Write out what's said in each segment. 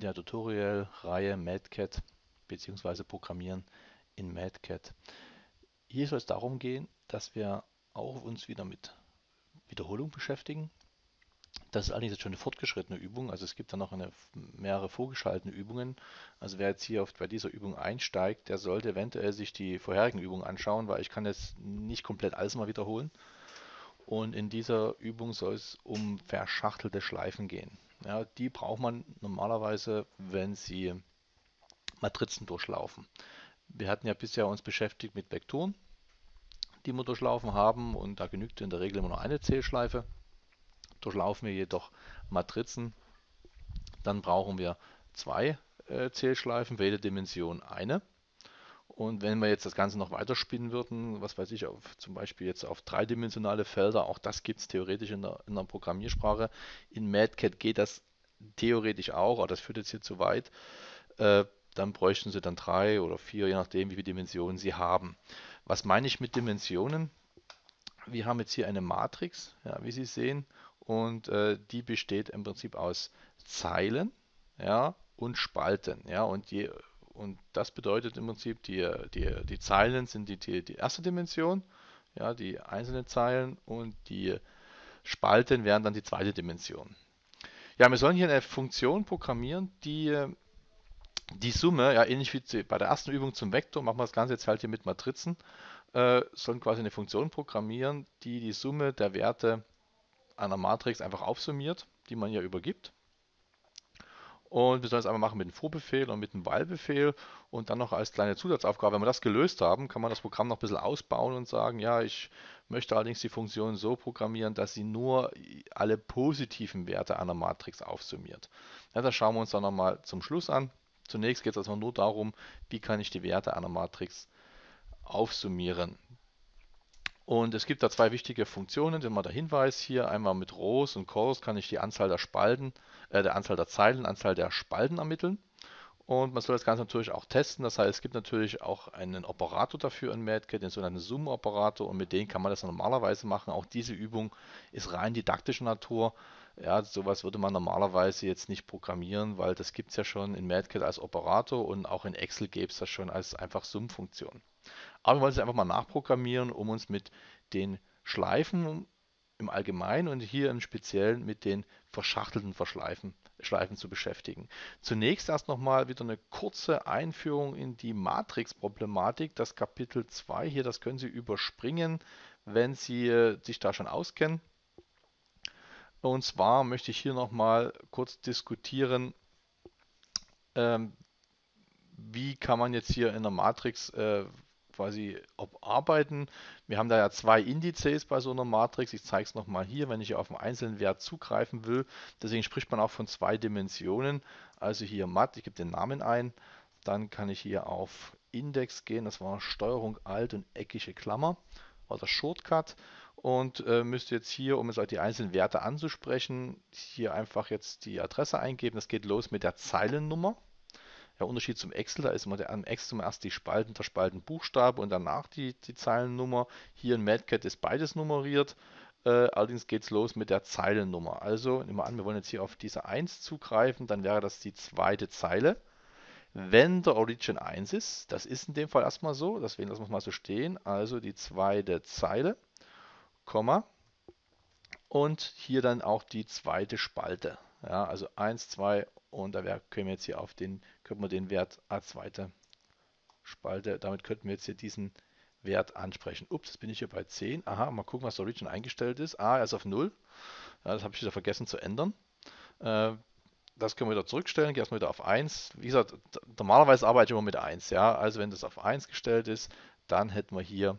der Tutorial-Reihe MATCAD bzw. Programmieren in MATCAD. Hier soll es darum gehen, dass wir auch uns wieder mit Wiederholung beschäftigen. Das ist allerdings jetzt schon eine fortgeschrittene Übung, also es gibt da noch mehrere vorgeschaltete Übungen. Also wer jetzt hier bei dieser Übung einsteigt, der sollte eventuell sich die vorherigen Übungen anschauen, weil ich kann jetzt nicht komplett alles mal wiederholen. Und in dieser Übung soll es um verschachtelte Schleifen gehen. Ja, die braucht man normalerweise, wenn Sie Matrizen durchlaufen. Wir hatten ja bisher uns beschäftigt mit Vektoren, die wir durchlaufen haben, und da genügt in der Regel immer nur eine Zählschleife. Durchlaufen wir jedoch Matrizen, dann brauchen wir zwei Zählschleifen, für jede Dimension eine. Und wenn wir jetzt das Ganze noch weiterspinnen würden, was weiß ich, zum Beispiel jetzt auf dreidimensionale Felder, auch das gibt es theoretisch in der Programmiersprache. In MATCAD geht das theoretisch auch, aber das führt jetzt hier zu weit. Äh, Dann bräuchten Sie dann drei oder vier, je nachdem, wie viele Dimensionen Sie haben. Was meine ich mit Dimensionen? Wir haben jetzt hier eine Matrix, ja, wie Sie sehen, und die besteht im Prinzip aus Zeilen, ja, und Spalten. Ja, und das bedeutet im Prinzip, die Zeilen sind die erste Dimension, ja, die einzelnen Zeilen, und die Spalten wären dann die zweite Dimension. Ja, wir sollen hier eine Funktion programmieren, die Summe, ja, ähnlich wie bei der ersten Übung zum Vektor, machen wir das Ganze jetzt halt hier mit Matrizen, sollen quasi eine Funktion programmieren, die die Summe der Werte einer Matrix einfach aufsummiert, die man ja übergibt. Und wir sollen es einfach machen mit einem For-Befehl und mit einem While-Befehl und dann noch als kleine Zusatzaufgabe. Wenn wir das gelöst haben, kann man das Programm noch ein bisschen ausbauen und sagen, ja, ich möchte allerdings die Funktion so programmieren, dass sie nur alle positiven Werte einer Matrix aufsummiert. Ja, das schauen wir uns dann nochmal zum Schluss an. Zunächst geht es also nur darum, wie kann ich die Werte einer Matrix aufsummieren. Und es gibt da zwei wichtige Funktionen, das ist mal der Hinweis hier, einmal mit Rows und Cors kann ich die Anzahl der Spalten, der Anzahl der Zeilen, Anzahl der Spalten ermitteln. Und man soll das Ganze natürlich auch testen, das heißt, es gibt natürlich auch einen Operator dafür in MATCAD, den sogenannten Sum-Operator, und mit dem kann man das normalerweise machen. Auch diese Übung ist rein didaktischer Natur. Ja, sowas würde man normalerweise jetzt nicht programmieren, weil das gibt es ja schon in MATCAD als Operator, und auch in Excel gäbe es das schon als einfach Sum-Funktion. Aber wir wollen es einfach mal nachprogrammieren, um uns mit den Schleifen im Allgemeinen und hier im Speziellen mit den verschachtelten Schleifen zu beschäftigen. Zunächst erst nochmal wieder eine kurze Einführung in die Matrix-Problematik. Das Kapitel 2 hier, das können Sie überspringen, wenn Sie sich da schon auskennen. Und zwar möchte ich hier nochmal kurz diskutieren, ähm, wie kann man jetzt hier in der Matrix quasi arbeiten. Wir haben da ja zwei Indizes bei so einer Matrix. Ich zeige es nochmal hier, wenn ich auf einen einzelnen Wert zugreifen will. Deswegen spricht man auch von zwei Dimensionen. Also hier Mat, ich gebe den Namen ein. Dann kann ich hier auf Index gehen. Das war Steuerung Alt und eckige Klammer. War das Shortcut. Und müsste jetzt hier, um es halt die einzelnen Werte anzusprechen, hier einfach jetzt die Adresse eingeben. Das geht los mit der Zeilennummer. Der Unterschied zum Excel, da ist immer am Excel erst die Spalten, der Spaltenbuchstabe und danach die Zeilennummer. Hier in MATCAD ist beides nummeriert. Allerdings geht es los mit der Zeilennummer. Also nehmen wir an, wir wollen jetzt hier auf diese 1 zugreifen, dann wäre das die zweite Zeile. Wenn der Origin 1 ist, das ist in dem Fall erstmal so, deswegen lassen wir es mal so stehen, also die zweite Zeile, Komma, und hier dann auch die zweite Spalte. Ja, also 1, 2, und da können wir jetzt hier könnten wir den Wert als zweite Spalte, damit könnten wir jetzt hier diesen Wert ansprechen. Ups, jetzt bin ich hier bei 10. Aha, mal gucken, was der Origin eingestellt ist. Ah, er ist auf 0. Ja, das habe ich wieder vergessen zu ändern. Äh, Das können wir wieder zurückstellen, gehe erstmal wieder auf 1. Wie gesagt, normalerweise arbeite ich immer mit 1. Ja? Also wenn das auf 1 gestellt ist, dann hätten wir hier,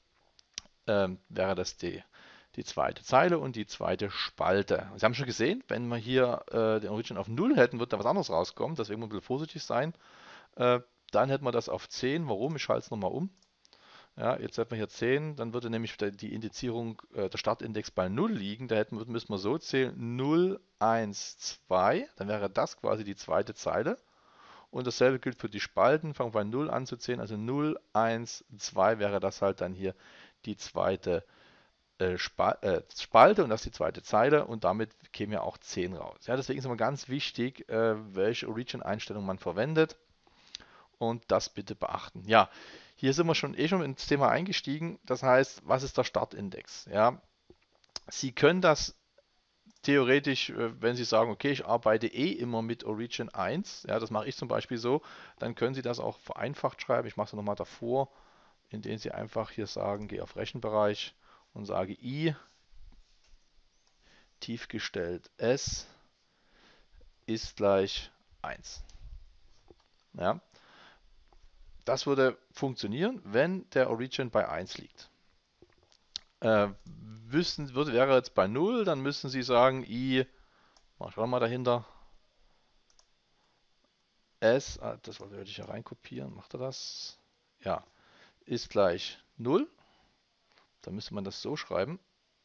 wäre das die zweite Zeile und die zweite Spalte. Sie haben schon gesehen, wenn wir hier den Origin auf 0 hätten, wird da was anderes rauskommen. Deswegen muss man ein bisschen vorsichtig sein. Äh, Dann hätten wir das auf 10. Warum? Ich schalte es nochmal um. Ja, jetzt hätten wir hier 10. Dann würde nämlich die Indizierung, der Startindex bei 0 liegen. Müssen wir so zählen: 0, 1, 2. Dann wäre das quasi die zweite Zeile. Und dasselbe gilt für die Spalten. Fangen wir bei 0 an zu zählen. Also 0, 1, 2 wäre das halt dann hier die zweite Spalte und das ist die zweite Zeile und damit kämen ja auch 10 raus. Ja, deswegen ist immer ganz wichtig, welche Origin-Einstellung man verwendet und das bitte beachten. Ja, hier sind wir schon ins Thema eingestiegen. Das heißt, was ist der Startindex? Ja, Sie können das theoretisch, wenn Sie sagen, okay, ich arbeite immer mit Origin 1, ja, das mache ich zum Beispiel so, dann können Sie das auch vereinfacht schreiben. Ich mache es nochmal davor, indem Sie einfach hier sagen, gehe auf Rechenbereich und sage i tiefgestellt s ist gleich 1. Ja, das würde funktionieren, wenn der Origin bei 1 liegt. Wäre jetzt bei 0, dann müssen Sie sagen, i, mach ich auch mal dahinter, s, das wollte ich ja reinkopieren, macht er das? Ja, ist gleich 0. Dann müsste man das so schreiben.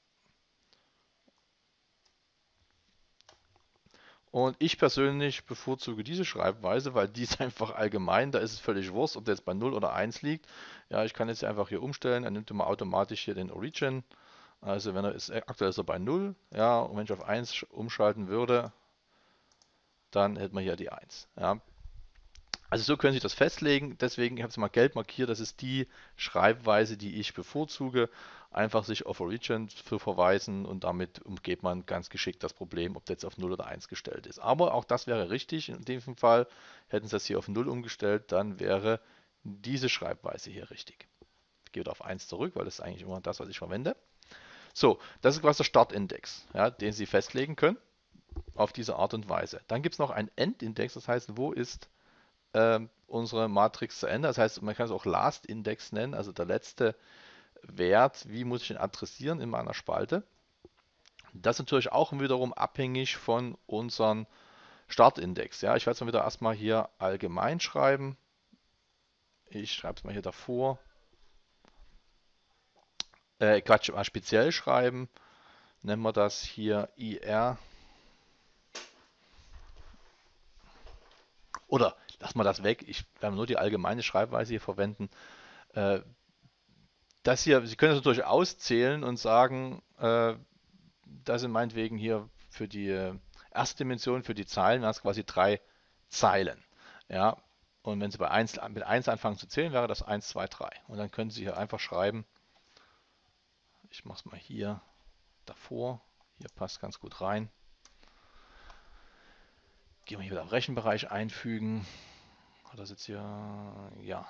Und ich persönlich bevorzuge diese Schreibweise, weil die ist einfach allgemein. Da ist es völlig wurscht, ob der jetzt bei 0 oder 1 liegt. Ja, ich kann jetzt einfach hier umstellen. Er nimmt immer automatisch hier den Origin. Also wenn er ist, aktuell ist er bei 0. Ja, und wenn ich auf 1 umschalten würde, dann hätten wir hier die 1. Ja. Also so können Sie das festlegen. Deswegen, ich habe es mal gelb markiert, das ist die Schreibweise, die ich bevorzuge. Einfach sich auf Origin zu verweisen und damit umgeht man ganz geschickt das Problem, ob der jetzt auf 0 oder 1 gestellt ist. Aber auch das wäre richtig. In dem Fall hätten Sie das hier auf 0 umgestellt, dann wäre diese Schreibweise hier richtig. Ich gehe wieder auf 1 zurück, weil das ist eigentlich immer das, was ich verwende. So, das ist quasi der Startindex, ja, den Sie festlegen können auf diese Art und Weise. Dann gibt es noch einen Endindex, das heißt, wo ist unsere Matrix zu Ende. Das heißt, man kann es auch Last Index nennen, also der letzte Wert, wie muss ich ihn adressieren in meiner Spalte. Das ist natürlich auch wiederum abhängig von unserem Startindex. Ja, ich werde es mal wieder erstmal hier allgemein schreiben. Ich schreibe es mal hier davor. Quatsch, mal speziell schreiben. Nennen wir das hier IR. Oder lassen wir das weg. Ich werde nur die allgemeine Schreibweise hier verwenden. Das hier, Sie können das natürlich auszählen und sagen, das sind meinetwegen hier für die erste Dimension, für die Zeilen, das quasi 3 Zeilen. Ja, und wenn Sie mit 1 anfangen zu zählen, wäre das 1, 2, 3. Und dann können Sie hier einfach schreiben, ich mache es mal hier davor, hier passt ganz gut rein. Gehen wir hier wieder auf Rechenbereich einfügen. Hat das jetzt hier, ja,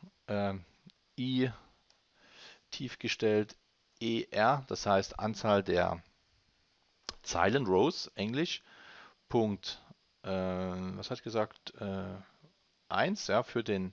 i tiefgestellt ER, das heißt Anzahl der Zeilen, Rows, Englisch, Punkt, was hat gesagt, 1, ja, für den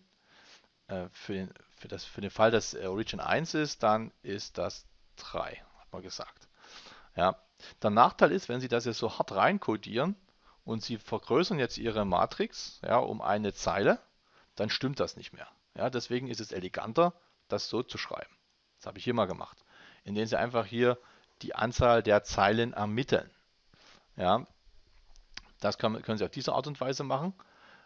Fall, dass Origin 1 ist, dann ist das 3, hat man gesagt. Ja. Der Nachteil ist, wenn Sie das jetzt so hart reinkodieren und Sie vergrößern jetzt Ihre Matrix, ja, um eine Zeile, dann stimmt das nicht mehr. Ja, deswegen ist es eleganter, das so zu schreiben. Das habe ich hier mal gemacht, indem Sie einfach hier die Anzahl der Zeilen ermitteln. Ja, das können Sie auf diese Art und Weise machen.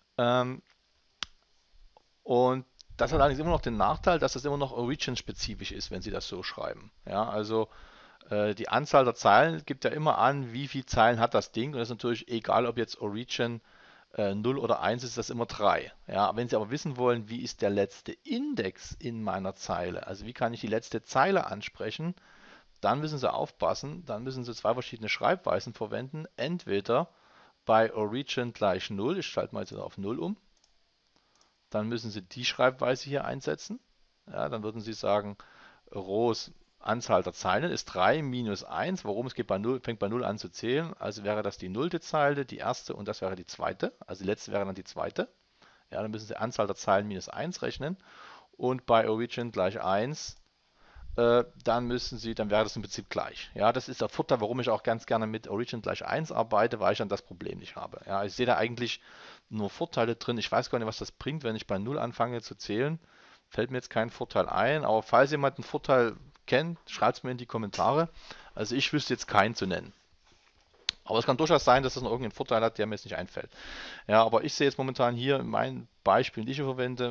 Und das hat allerdings immer noch den Nachteil, dass das immer noch Origin-spezifisch ist, wenn Sie das so schreiben. Ja, also die Anzahl der Zeilen gibt ja immer an, wie viele Zeilen hat das Ding. Und das ist natürlich egal, ob jetzt Origin 0 oder 1 ist, das immer 3. Ja, wenn Sie aber wissen wollen, wie ist der letzte Index in meiner Zeile, also wie kann ich die letzte Zeile ansprechen, dann müssen Sie aufpassen, dann müssen Sie 2 verschiedene Schreibweisen verwenden. Entweder bei Origin gleich 0, ich schalte mal jetzt auf 0 um, dann müssen Sie die Schreibweise hier einsetzen. Ja, dann würden Sie sagen, Rows Anzahl der Zeilen ist 3 minus 1. Warum? Es geht bei 0, fängt bei 0 an zu zählen. Also wäre das die nullte Zeile, die erste und das wäre die zweite. Also die letzte wäre dann die zweite. Ja, dann müssen Sie Anzahl der Zeilen minus 1 rechnen. Und bei Origin gleich 1, dann wäre das im Prinzip gleich. Ja, das ist der Vorteil, warum ich auch ganz gerne mit Origin gleich 1 arbeite, weil ich dann das Problem nicht habe. Ja, ich sehe da eigentlich nur Vorteile drin. Ich weiß gar nicht, was das bringt, wenn ich bei 0 anfange zu zählen. Fällt mir jetzt kein Vorteil ein, aber falls jemand einen Vorteil kennt, schreibt es mir in die Kommentare. Also ich wüsste jetzt keinen zu nennen. Aber es kann durchaus sein, dass das noch irgendeinen Vorteil hat, der mir jetzt nicht einfällt. Ja, aber ich sehe jetzt momentan hier in meinen Beispielen, die ich verwende,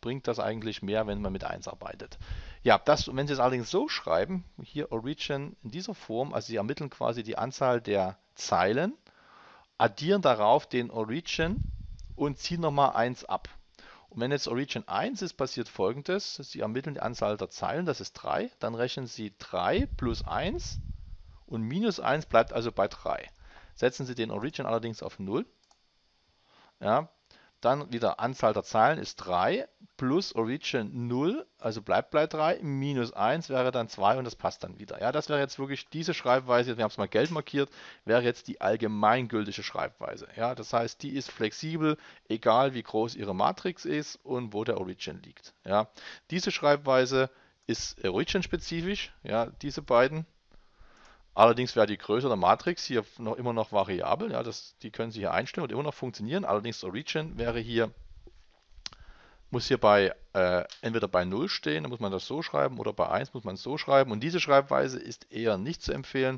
bringt das eigentlich mehr, wenn man mit 1 arbeitet. Ja, wenn Sie es allerdings so schreiben, hier Origin in dieser Form, also Sie ermitteln quasi die Anzahl der Zeilen, addieren darauf den Origin und ziehen nochmal 1 ab. Und wenn jetzt Origin 1 ist, passiert folgendes: Sie ermitteln die Anzahl der Zeilen, das ist 3, dann rechnen Sie 3 plus 1 und minus 1 bleibt also bei 3. Setzen Sie den Origin allerdings auf 0, ja, dann wieder Anzahl der Zeilen ist 3 plus Origin 0, also bleibt bei 3, minus 1 wäre dann 2 und das passt dann wieder. Ja, das wäre jetzt wirklich diese Schreibweise, wir haben es mal gelb markiert, wäre jetzt die allgemeingültige Schreibweise. Ja, das heißt, die ist flexibel, egal wie groß Ihre Matrix ist und wo der Origin liegt. Ja, diese Schreibweise ist Origin-spezifisch, ja, diese beiden. Allerdings wäre die Größe der Matrix hier immer noch variabel. Ja, die können Sie hier einstellen und immer noch funktionieren. Allerdings Origin muss hier entweder bei 0 stehen, dann muss man das so schreiben, oder bei 1 muss man es so schreiben. Und diese Schreibweise ist eher nicht zu empfehlen,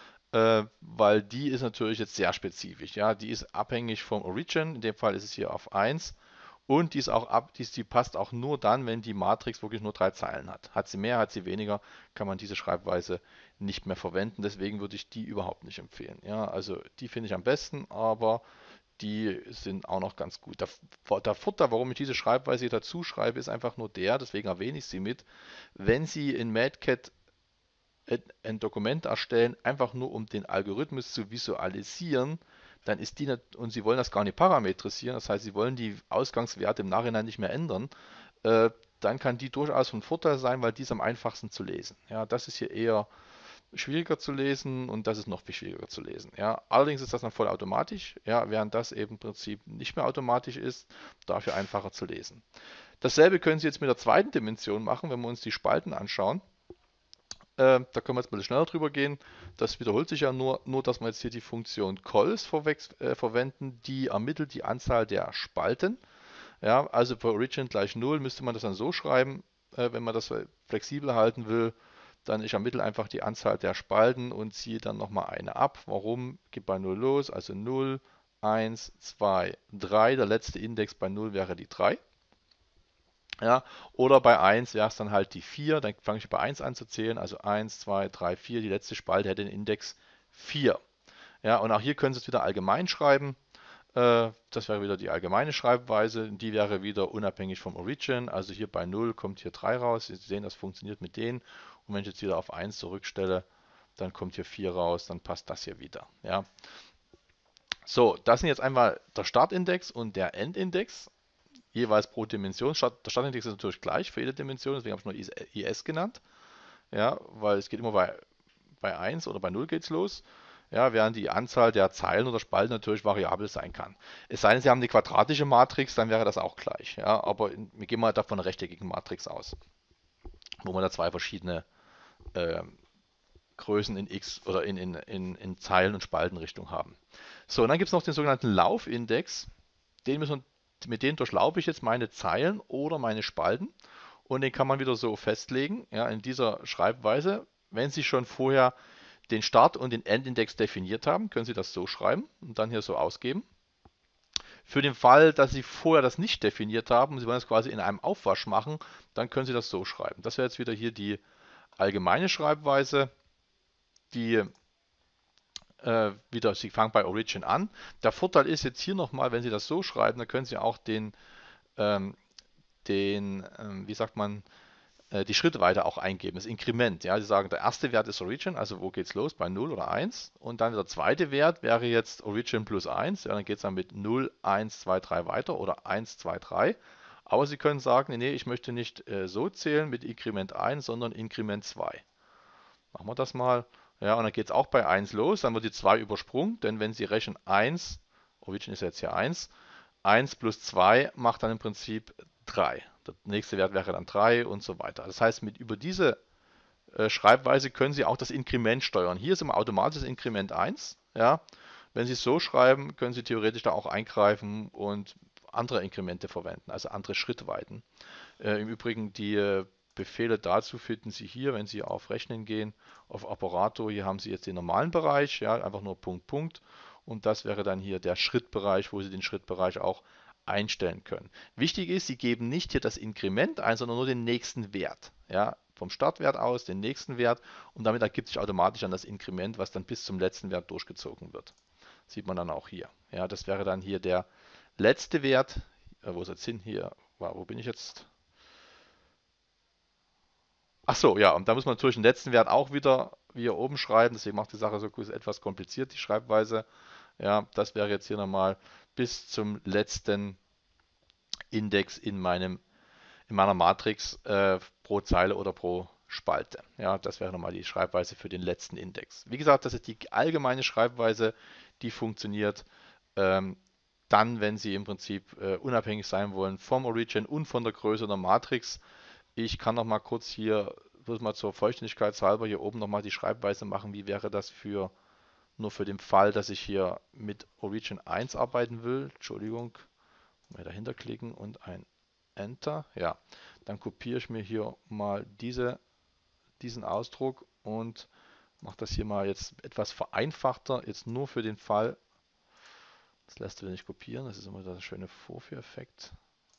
weil die ist natürlich jetzt sehr spezifisch. Ja, die ist abhängig vom Origin. In dem Fall ist es hier auf 1. Und die passt auch nur dann, wenn die Matrix wirklich nur 3 Zeilen hat. Hat sie mehr, hat sie weniger, kann man diese Schreibweise nicht mehr verwenden. Deswegen würde ich die überhaupt nicht empfehlen. Ja, also die finde ich am besten, aber die sind auch noch ganz gut. Der Vorteil, warum ich diese Schreibweise hier dazu schreibe, ist einfach nur der, deswegen erwähne ich sie mit. Wenn Sie in MATCAD ein Dokument erstellen, einfach nur um den Algorithmus zu visualisieren, dann ist und Sie wollen das gar nicht parametrisieren, das heißt, Sie wollen die Ausgangswerte im Nachhinein nicht mehr ändern, dann kann die durchaus von Vorteil sein, weil die ist am einfachsten zu lesen. Ja, das ist hier eher schwieriger zu lesen und das ist noch viel schwieriger zu lesen. Ja, allerdings ist das dann vollautomatisch, ja, während das eben im Prinzip nicht mehr automatisch ist, dafür einfacher zu lesen. Dasselbe können Sie jetzt mit der zweiten Dimension machen, wenn wir uns die Spalten anschauen. Da können wir jetzt mal schneller drüber gehen. Das wiederholt sich ja nur dass wir jetzt hier die Funktion cols verwenden, die ermittelt die Anzahl der Spalten. Ja, also für Origin gleich 0 müsste man das dann so schreiben, wenn man das flexibel halten will. Dann ich ermittle einfach die Anzahl der Spalten und ziehe dann nochmal eine ab. Warum? Geht bei 0 los, also 0, 1, 2, 3. Der letzte Index bei 0 wäre die 3. Ja, oder bei 1 wäre es dann halt die 4, dann fange ich bei 1 an zu zählen, also 1, 2, 3, 4, die letzte Spalte hätte den Index 4. Ja, und auch hier können Sie es wieder allgemein schreiben. Das wäre wieder die allgemeine Schreibweise, die wäre wieder unabhängig vom Origin, also hier bei 0 kommt hier 3 raus, Sie sehen, das funktioniert mit denen. Und wenn ich jetzt wieder auf 1 zurückstelle, dann kommt hier 4 raus, dann passt das hier wieder. Ja. So, das sind jetzt einmal der Startindex und der Endindex, jeweils pro Dimension. Der Startindex ist natürlich gleich für jede Dimension, deswegen habe ich nur IS genannt. Ja, weil es geht immer bei 1 oder bei 0 geht's los. Ja, während die Anzahl der Zeilen oder Spalten natürlich variabel sein kann. Es sei denn, Sie haben eine quadratische Matrix, dann wäre das auch gleich. Ja, aber wir gehen mal davon einer rechteckigen Matrix aus, wo wir da zwei verschiedene äh, Größen in X oder in Zeilen- und Spaltenrichtung haben. So, und dann gibt es noch den sogenannten Laufindex. Mit dem durchlaufe ich jetzt meine Zeilen oder meine Spalten und den kann man wieder so festlegen, ja, in dieser Schreibweise. Wenn Sie schon vorher den Start- und den Endindex definiert haben, können Sie das so schreiben und dann hier so ausgeben. Für den Fall, dass Sie vorher das nicht definiert haben und Sie wollen das quasi in einem Aufwasch machen, dann können Sie das so schreiben. Das wäre jetzt wieder hier die allgemeine Schreibweise, die Sie fangen bei Origin an. Der Vorteil ist jetzt hier nochmal, wenn Sie das so schreiben, dann können Sie auch ähm, wie sagt man, die Schrittweite auch eingeben, das Inkrement. Ja, Sie sagen, der erste Wert ist Origin, also wo geht's los, bei 0 oder 1. Und dann der zweite Wert wäre jetzt Origin plus 1. Ja, dann geht es dann mit 0, 1, 2, 3 weiter oder 1, 2, 3. Aber Sie können sagen, nee, ich möchte nicht so zählen mit Inkrement 1, sondern Inkrement 2. Machen wir das mal. Ja, und dann geht es auch bei 1 los, dann wird die 2 übersprungen, denn wenn Sie rechnen 1, Origin ist jetzt hier 1, 1 plus 2 macht dann im Prinzip 3. Der nächste Wert wäre dann 3 und so weiter. Das heißt, über diese Schreibweise können Sie auch das Inkrement steuern. Hier ist immer automatisch das Inkrement 1. Ja. Wenn Sie es so schreiben, können Sie theoretisch da auch eingreifen und andere Inkremente verwenden, also andere Schrittweiten. Im Übrigen die Befehle dazu finden Sie hier, wenn Sie auf Rechnen gehen, auf Operator. Hier haben Sie jetzt den normalen Bereich, ja, einfach nur Punkt, Punkt. Und das wäre dann hier der Schrittbereich, wo Sie den Schrittbereich auch einstellen können. Wichtig ist, Sie geben nicht hier das Inkrement ein, sondern nur den nächsten Wert. Ja, vom Startwert aus den nächsten Wert und damit ergibt sich automatisch dann das Inkrement, was dann bis zum letzten Wert durchgezogen wird. Sieht man dann auch hier. Ja, das wäre dann hier der letzte Wert. Wo ist jetzt hin? Hier, wo bin ich jetzt? Ach so, ja, und da muss man natürlich den letzten Wert auch wieder hier oben schreiben. Deswegen macht die Sache so etwas kompliziert, die Schreibweise. Ja, das wäre jetzt hier nochmal bis zum letzten Index in meiner Matrix pro Zeile oder pro Spalte. Ja, das wäre nochmal die Schreibweise für den letzten Index. Wie gesagt, das ist die allgemeine Schreibweise, die funktioniert dann, wenn Sie im Prinzip unabhängig sein wollen vom Origin und von der Größe der Matrix. Ich kann noch mal kurz hier, bloß mal zur Vollständigkeitshalber hier oben nochmal die Schreibweise machen. Wie wäre das nur für den Fall, dass ich hier mit Origin 1 arbeiten will? Entschuldigung, mal dahinter klicken und ein Enter. Ja, dann kopiere ich mir hier mal diesen Ausdruck und mache das hier mal jetzt etwas vereinfachter. Jetzt nur für den Fall, das lässt sich nicht kopieren, das ist immer der schöne Vorführeffekt.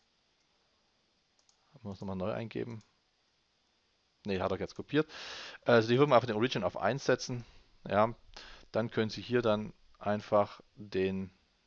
Ich muss nochmal neu eingeben. Ne, hat er jetzt kopiert. Also die würden wir einfach den Origin auf 1 setzen. Ja, dann können Sie hier dann einfach den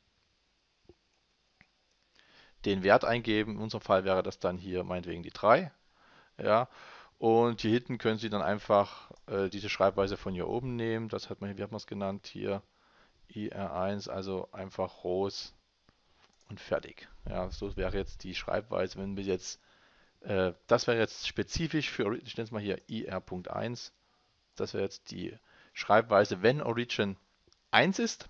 Wert eingeben. In unserem Fall wäre das dann hier meinetwegen die 3. Ja, und hier hinten können Sie dann einfach diese Schreibweise von hier oben nehmen. Das hat man, wie hat man es genannt? Hier IR1, also einfach Rows und fertig. Ja, so wäre jetzt die Schreibweise, wenn wir jetzt, das wäre jetzt spezifisch für, ich nenne es mal hier IR.1. Das wäre jetzt die Schreibweise, wenn Origin 1 ist.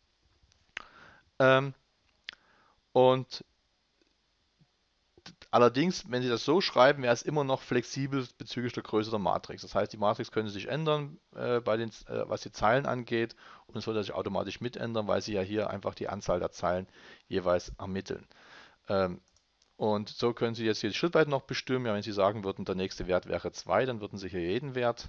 Und allerdings, wenn Sie das so schreiben, wäre es immer noch flexibel bezüglich der Größe der Matrix. Das heißt, die Matrix können sich ändern, was die Zeilen angeht, und es wird sich automatisch mitändern, weil Sie ja hier einfach die Anzahl der Zeilen jeweils ermitteln. Und so können Sie jetzt hier die Schrittweite noch bestimmen. Ja, wenn Sie sagen würden, der nächste Wert wäre 2, dann würden Sie hier jeden Wert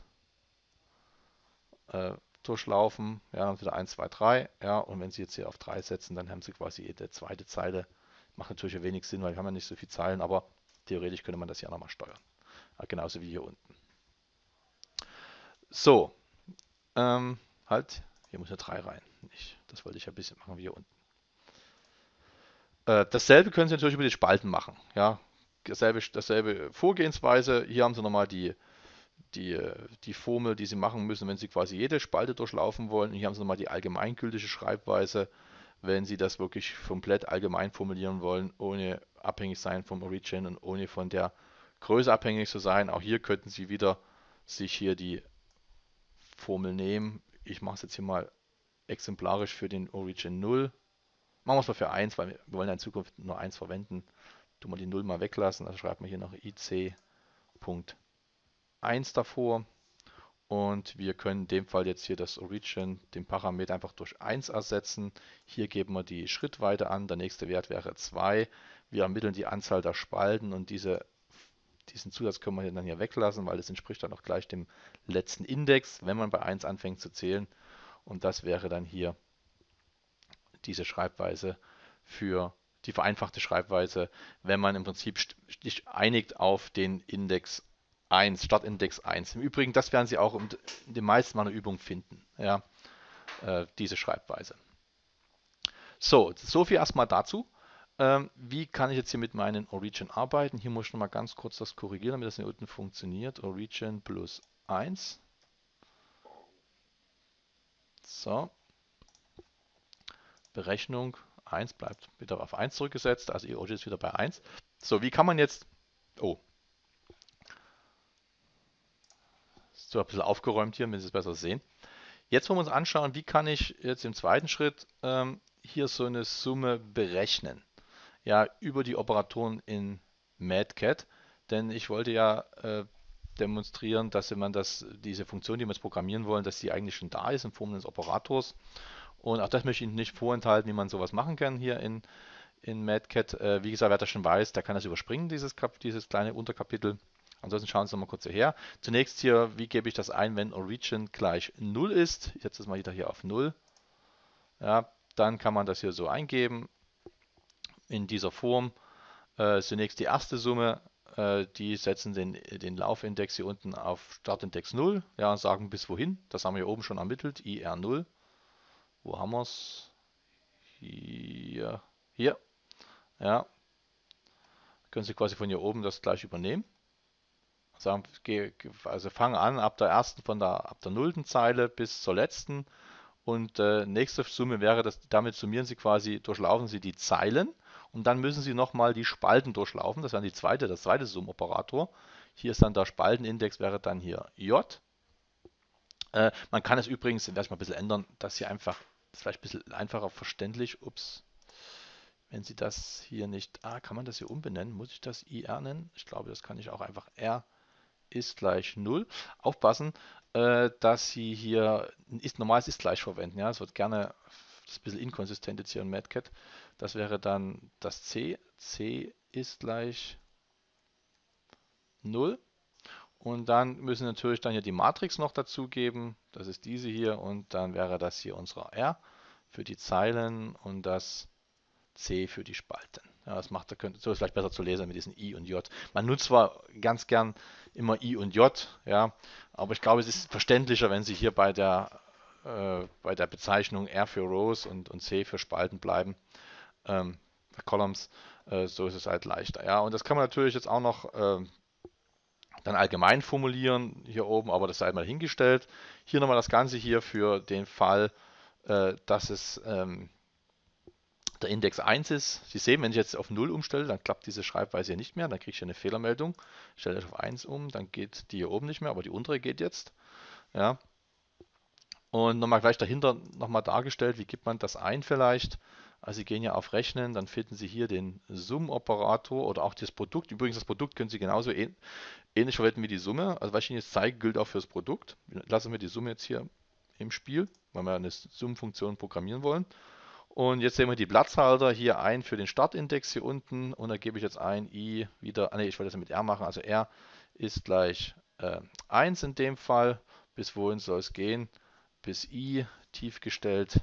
durchlaufen. Ja, dann wieder 1, 2, 3. Ja, und wenn Sie jetzt hier auf 3 setzen, dann haben Sie quasi jede zweite Zeile. Macht natürlich wenig Sinn, weil wir haben ja nicht so viele Zeilen, aber theoretisch könnte man das ja nochmal steuern. Ja, genauso wie hier unten. So, halt, hier muss eine 3 rein. Das wollte ich ja ein bisschen machen wie hier unten. Dasselbe können Sie natürlich über die Spalten machen. Ja, dasselbe Vorgehensweise. Hier haben Sie nochmal die Formel, die Sie machen müssen, wenn Sie quasi jede Spalte durchlaufen wollen. Und hier haben Sie nochmal die allgemeingültige Schreibweise, wenn Sie das wirklich komplett allgemein formulieren wollen, ohne abhängig sein vom Origin und ohne von der Größe abhängig zu sein. Auch hier könnten Sie wieder sich hier die Formel nehmen. Ich mache es jetzt hier mal exemplarisch für den Origin 0. Machen wir es mal für 1, weil wir wollen ja in Zukunft nur 1 verwenden. Tun wir die 0 mal weglassen. Also schreiben wir hier noch IC.1 davor. Und wir können in dem Fall jetzt hier das Origin, den Parameter einfach durch 1 ersetzen. Hier geben wir die Schrittweite an. Der nächste Wert wäre 2. Wir ermitteln die Anzahl der Spalten und diesen Zusatz können wir dann hier weglassen, weil das entspricht dann auch gleich dem letzten Index, wenn man bei 1 anfängt zu zählen. Und das wäre dann hier diese Schreibweise für die vereinfachte Schreibweise, wenn man im Prinzip sich einigt auf den Index 1, Startindex 1. Im Übrigen, das werden Sie auch in den meisten meiner Übungen finden, ja, diese Schreibweise. So viel erstmal dazu. Wie kann ich jetzt hier mit meinen Origin arbeiten? Hier muss ich nochmal ganz kurz das korrigieren, damit das hier unten funktioniert. Origin plus 1. So. Berechnung 1 bleibt wieder auf 1 zurückgesetzt, also Ihr Origin ist wieder bei 1. So, wie kann man jetzt, so ein bisschen aufgeräumt hier, damit Sie es besser sehen. Jetzt wollen wir uns anschauen, wie kann ich jetzt im zweiten Schritt hier so eine Summe berechnen. Ja, über die Operatoren in MATCAD, denn ich wollte ja demonstrieren, dass diese Funktion, die wir jetzt programmieren wollen, dass die eigentlich schon da ist in Form eines Operators. Und auch das möchte ich Ihnen nicht vorenthalten, wie man sowas machen kann hier in MATCAD. Wie gesagt, wer das schon weiß, der kann das überspringen, dieses kleine Unterkapitel. Ansonsten schauen Sie noch mal kurz hierher. Zunächst hier, wie gebe ich das ein, wenn Origin gleich 0 ist. Ich setze das mal wieder hier auf 0. Ja, dann kann man das hier so eingeben. in dieser Form. Zunächst die erste Summe, die setzen den Laufindex hier unten auf Startindex 0, ja, und sagen bis wohin. Das haben wir hier oben schon ermittelt, IR0. Wo haben wir es? Hier, hier, ja. Können Sie quasi von hier oben das gleich übernehmen. Sagen, also fangen an ab der ersten, ab der nullten Zeile bis zur letzten. Und nächste Summe wäre, damit summieren Sie quasi, durchlaufen Sie die Zeilen und dann müssen Sie nochmal die Spalten durchlaufen. Das wäre der zweite Summoperator. Hier ist dann der Spaltenindex, wäre dann hier J. Man kann es übrigens, werde ich mal ein bisschen ändern, das hier einfach, das ist vielleicht ein bisschen einfacher verständlich. Ups, wenn Sie das hier nicht, kann man das hier umbenennen? Muss ich das IR nennen? Ich glaube, das kann ich auch einfach R ist gleich 0. Aufpassen, dass Sie hier normales ist gleich verwenden. Ja, es wird gerne, das ist ein bisschen inkonsistent jetzt hier in MATCAT. Das wäre dann das C. C ist gleich 0. Und dann müssen wir natürlich dann hier die Matrix noch dazugeben. Das ist diese hier. Und dann wäre das hier unser R für die Zeilen und das C für die Spalten. Ja, so ist vielleicht besser zu lesen mit diesen I und J. Man nutzt zwar ganz gern immer I und J, ja, aber ich glaube, es ist verständlicher, wenn Sie hier bei der Bezeichnung R für Rows und C für Spalten bleiben, Columns, so ist es halt leichter. Ja, und das kann man natürlich jetzt auch noch dann allgemein formulieren hier oben, aber das sei mal hingestellt. Hier nochmal das Ganze hier für den Fall, dass es der Index 1 ist. Sie sehen, wenn ich jetzt auf 0 umstelle, dann klappt diese Schreibweise hier nicht mehr. Dann kriege ich hier eine Fehlermeldung. Ich stelle das auf 1 um, dann geht die hier oben nicht mehr, aber die untere geht jetzt. Ja. Und nochmal gleich dahinter nochmal dargestellt, wie gibt man das ein vielleicht. Also Sie gehen ja auf Rechnen, dann finden Sie hier den Sum-Operator oder auch das Produkt. Übrigens, das Produkt können Sie genauso ähnlich verwenden wie die Summe. Also was ich Ihnen jetzt zeige, gilt auch fürs Produkt. Lassen wir die Summe jetzt hier im Spiel, weil wir eine Sum-Funktion programmieren wollen. Und jetzt sehen wir die Platzhalter hier ein für den Startindex hier unten und da gebe ich jetzt ein I wieder, ich wollte das mit R machen, also R ist gleich 1 in dem Fall. Bis wohin soll es gehen? Bis I tief gestellt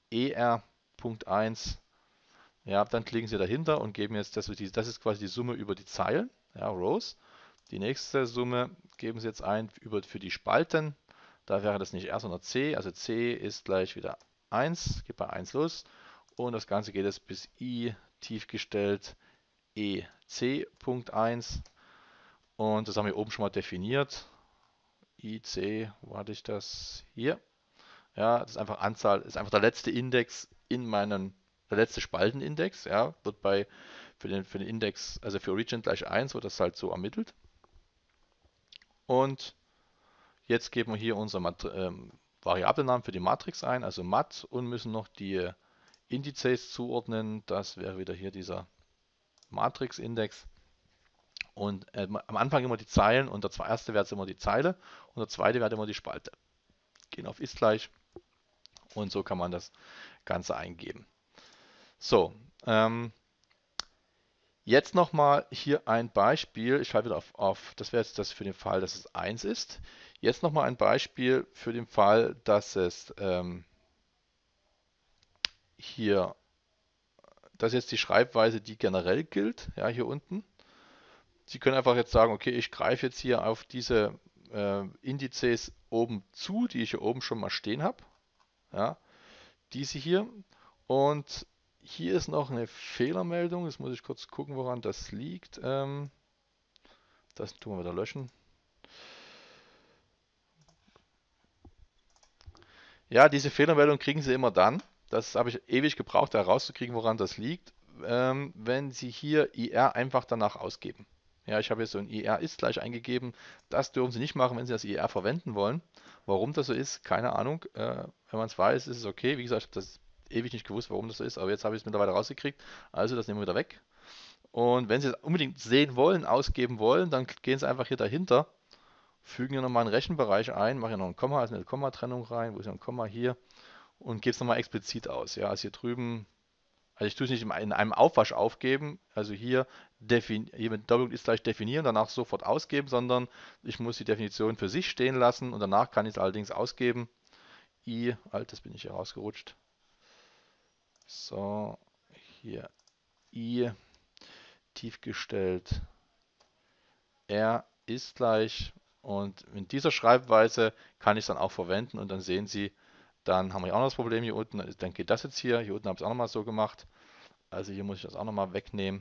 ER.1. Ja, dann klicken Sie dahinter und geben jetzt, das ist quasi die Summe über die Zeilen, ja, Rows. Die nächste Summe geben Sie jetzt ein für die Spalten. Da wäre das nicht R, sondern C. Also C ist gleich wieder 1, geht bei 1 los. Und das Ganze geht jetzt bis I tief gestellt EC.1. Und das haben wir oben schon mal definiert. IC, wo hatte ich das? Hier. Ja, das ist einfach Anzahl, ist einfach der letzte Index der letzte Spaltenindex, ja, wird für den Index, also für Origin gleich 1, wird das halt so ermittelt. Und jetzt geben wir hier unsere Variablennamen für die Matrix ein, also mat, und müssen noch die Indizes zuordnen. Das wäre wieder hier dieser Matrix-Index. Und am Anfang immer die Zeilen und der erste Wert ist immer die Zeile und der zweite Wert immer die Spalte. Gehen auf ist gleich und so kann man das Ganze eingeben. So, jetzt nochmal hier ein Beispiel. Ich schalte wieder auf, das wäre jetzt das für den Fall, dass es 1 ist. Jetzt nochmal ein Beispiel für den Fall, dass es hier, das ist jetzt die Schreibweise, die generell gilt, ja, hier unten. Sie können einfach jetzt sagen, okay, ich greife jetzt hier auf diese Indizes oben zu, die ich hier oben schon mal stehen habe. Ja, diese hier. Und hier ist noch eine Fehlermeldung. Jetzt muss ich kurz gucken, woran das liegt. Das tun wir wieder löschen. Ja, diese Fehlermeldung kriegen Sie immer dann. Das habe ich ewig gebraucht, da herauszukriegen, woran das liegt, wenn Sie hier IR einfach danach ausgeben. Ja, ich habe jetzt so ein IR ist gleich eingegeben. Das dürfen Sie nicht machen, wenn Sie das IR verwenden wollen. Warum das so ist, keine Ahnung. Wenn man es weiß, ist es okay. Wie gesagt, ich habe das ewig nicht gewusst, warum das so ist, aber jetzt habe ich es mittlerweile rausgekriegt. Also das nehmen wir wieder weg. Und wenn Sie es unbedingt sehen wollen, ausgeben wollen, dann gehen Sie einfach hier dahinter, fügen hier nochmal einen Rechenbereich ein, machen hier noch ein Komma, also eine Kommatrennung rein. Wo ist ein Komma hier? Und gebe es nochmal explizit aus. Ja, also hier drüben, also ich tue es nicht in einem Aufwasch aufgeben, also hier mit Doppelpunkt ist gleich definieren, danach sofort ausgeben, sondern ich muss die Definition für sich stehen lassen und danach kann ich es allerdings ausgeben. Das bin ich hier rausgerutscht. So, hier i tiefgestellt r ist gleich, und in dieser Schreibweise kann ich es dann auch verwenden, und dann sehen Sie, dann haben wir auch noch das Problem hier unten, dann geht das jetzt hier unten habe ich es auch nochmal so gemacht, also hier muss ich das auch nochmal wegnehmen.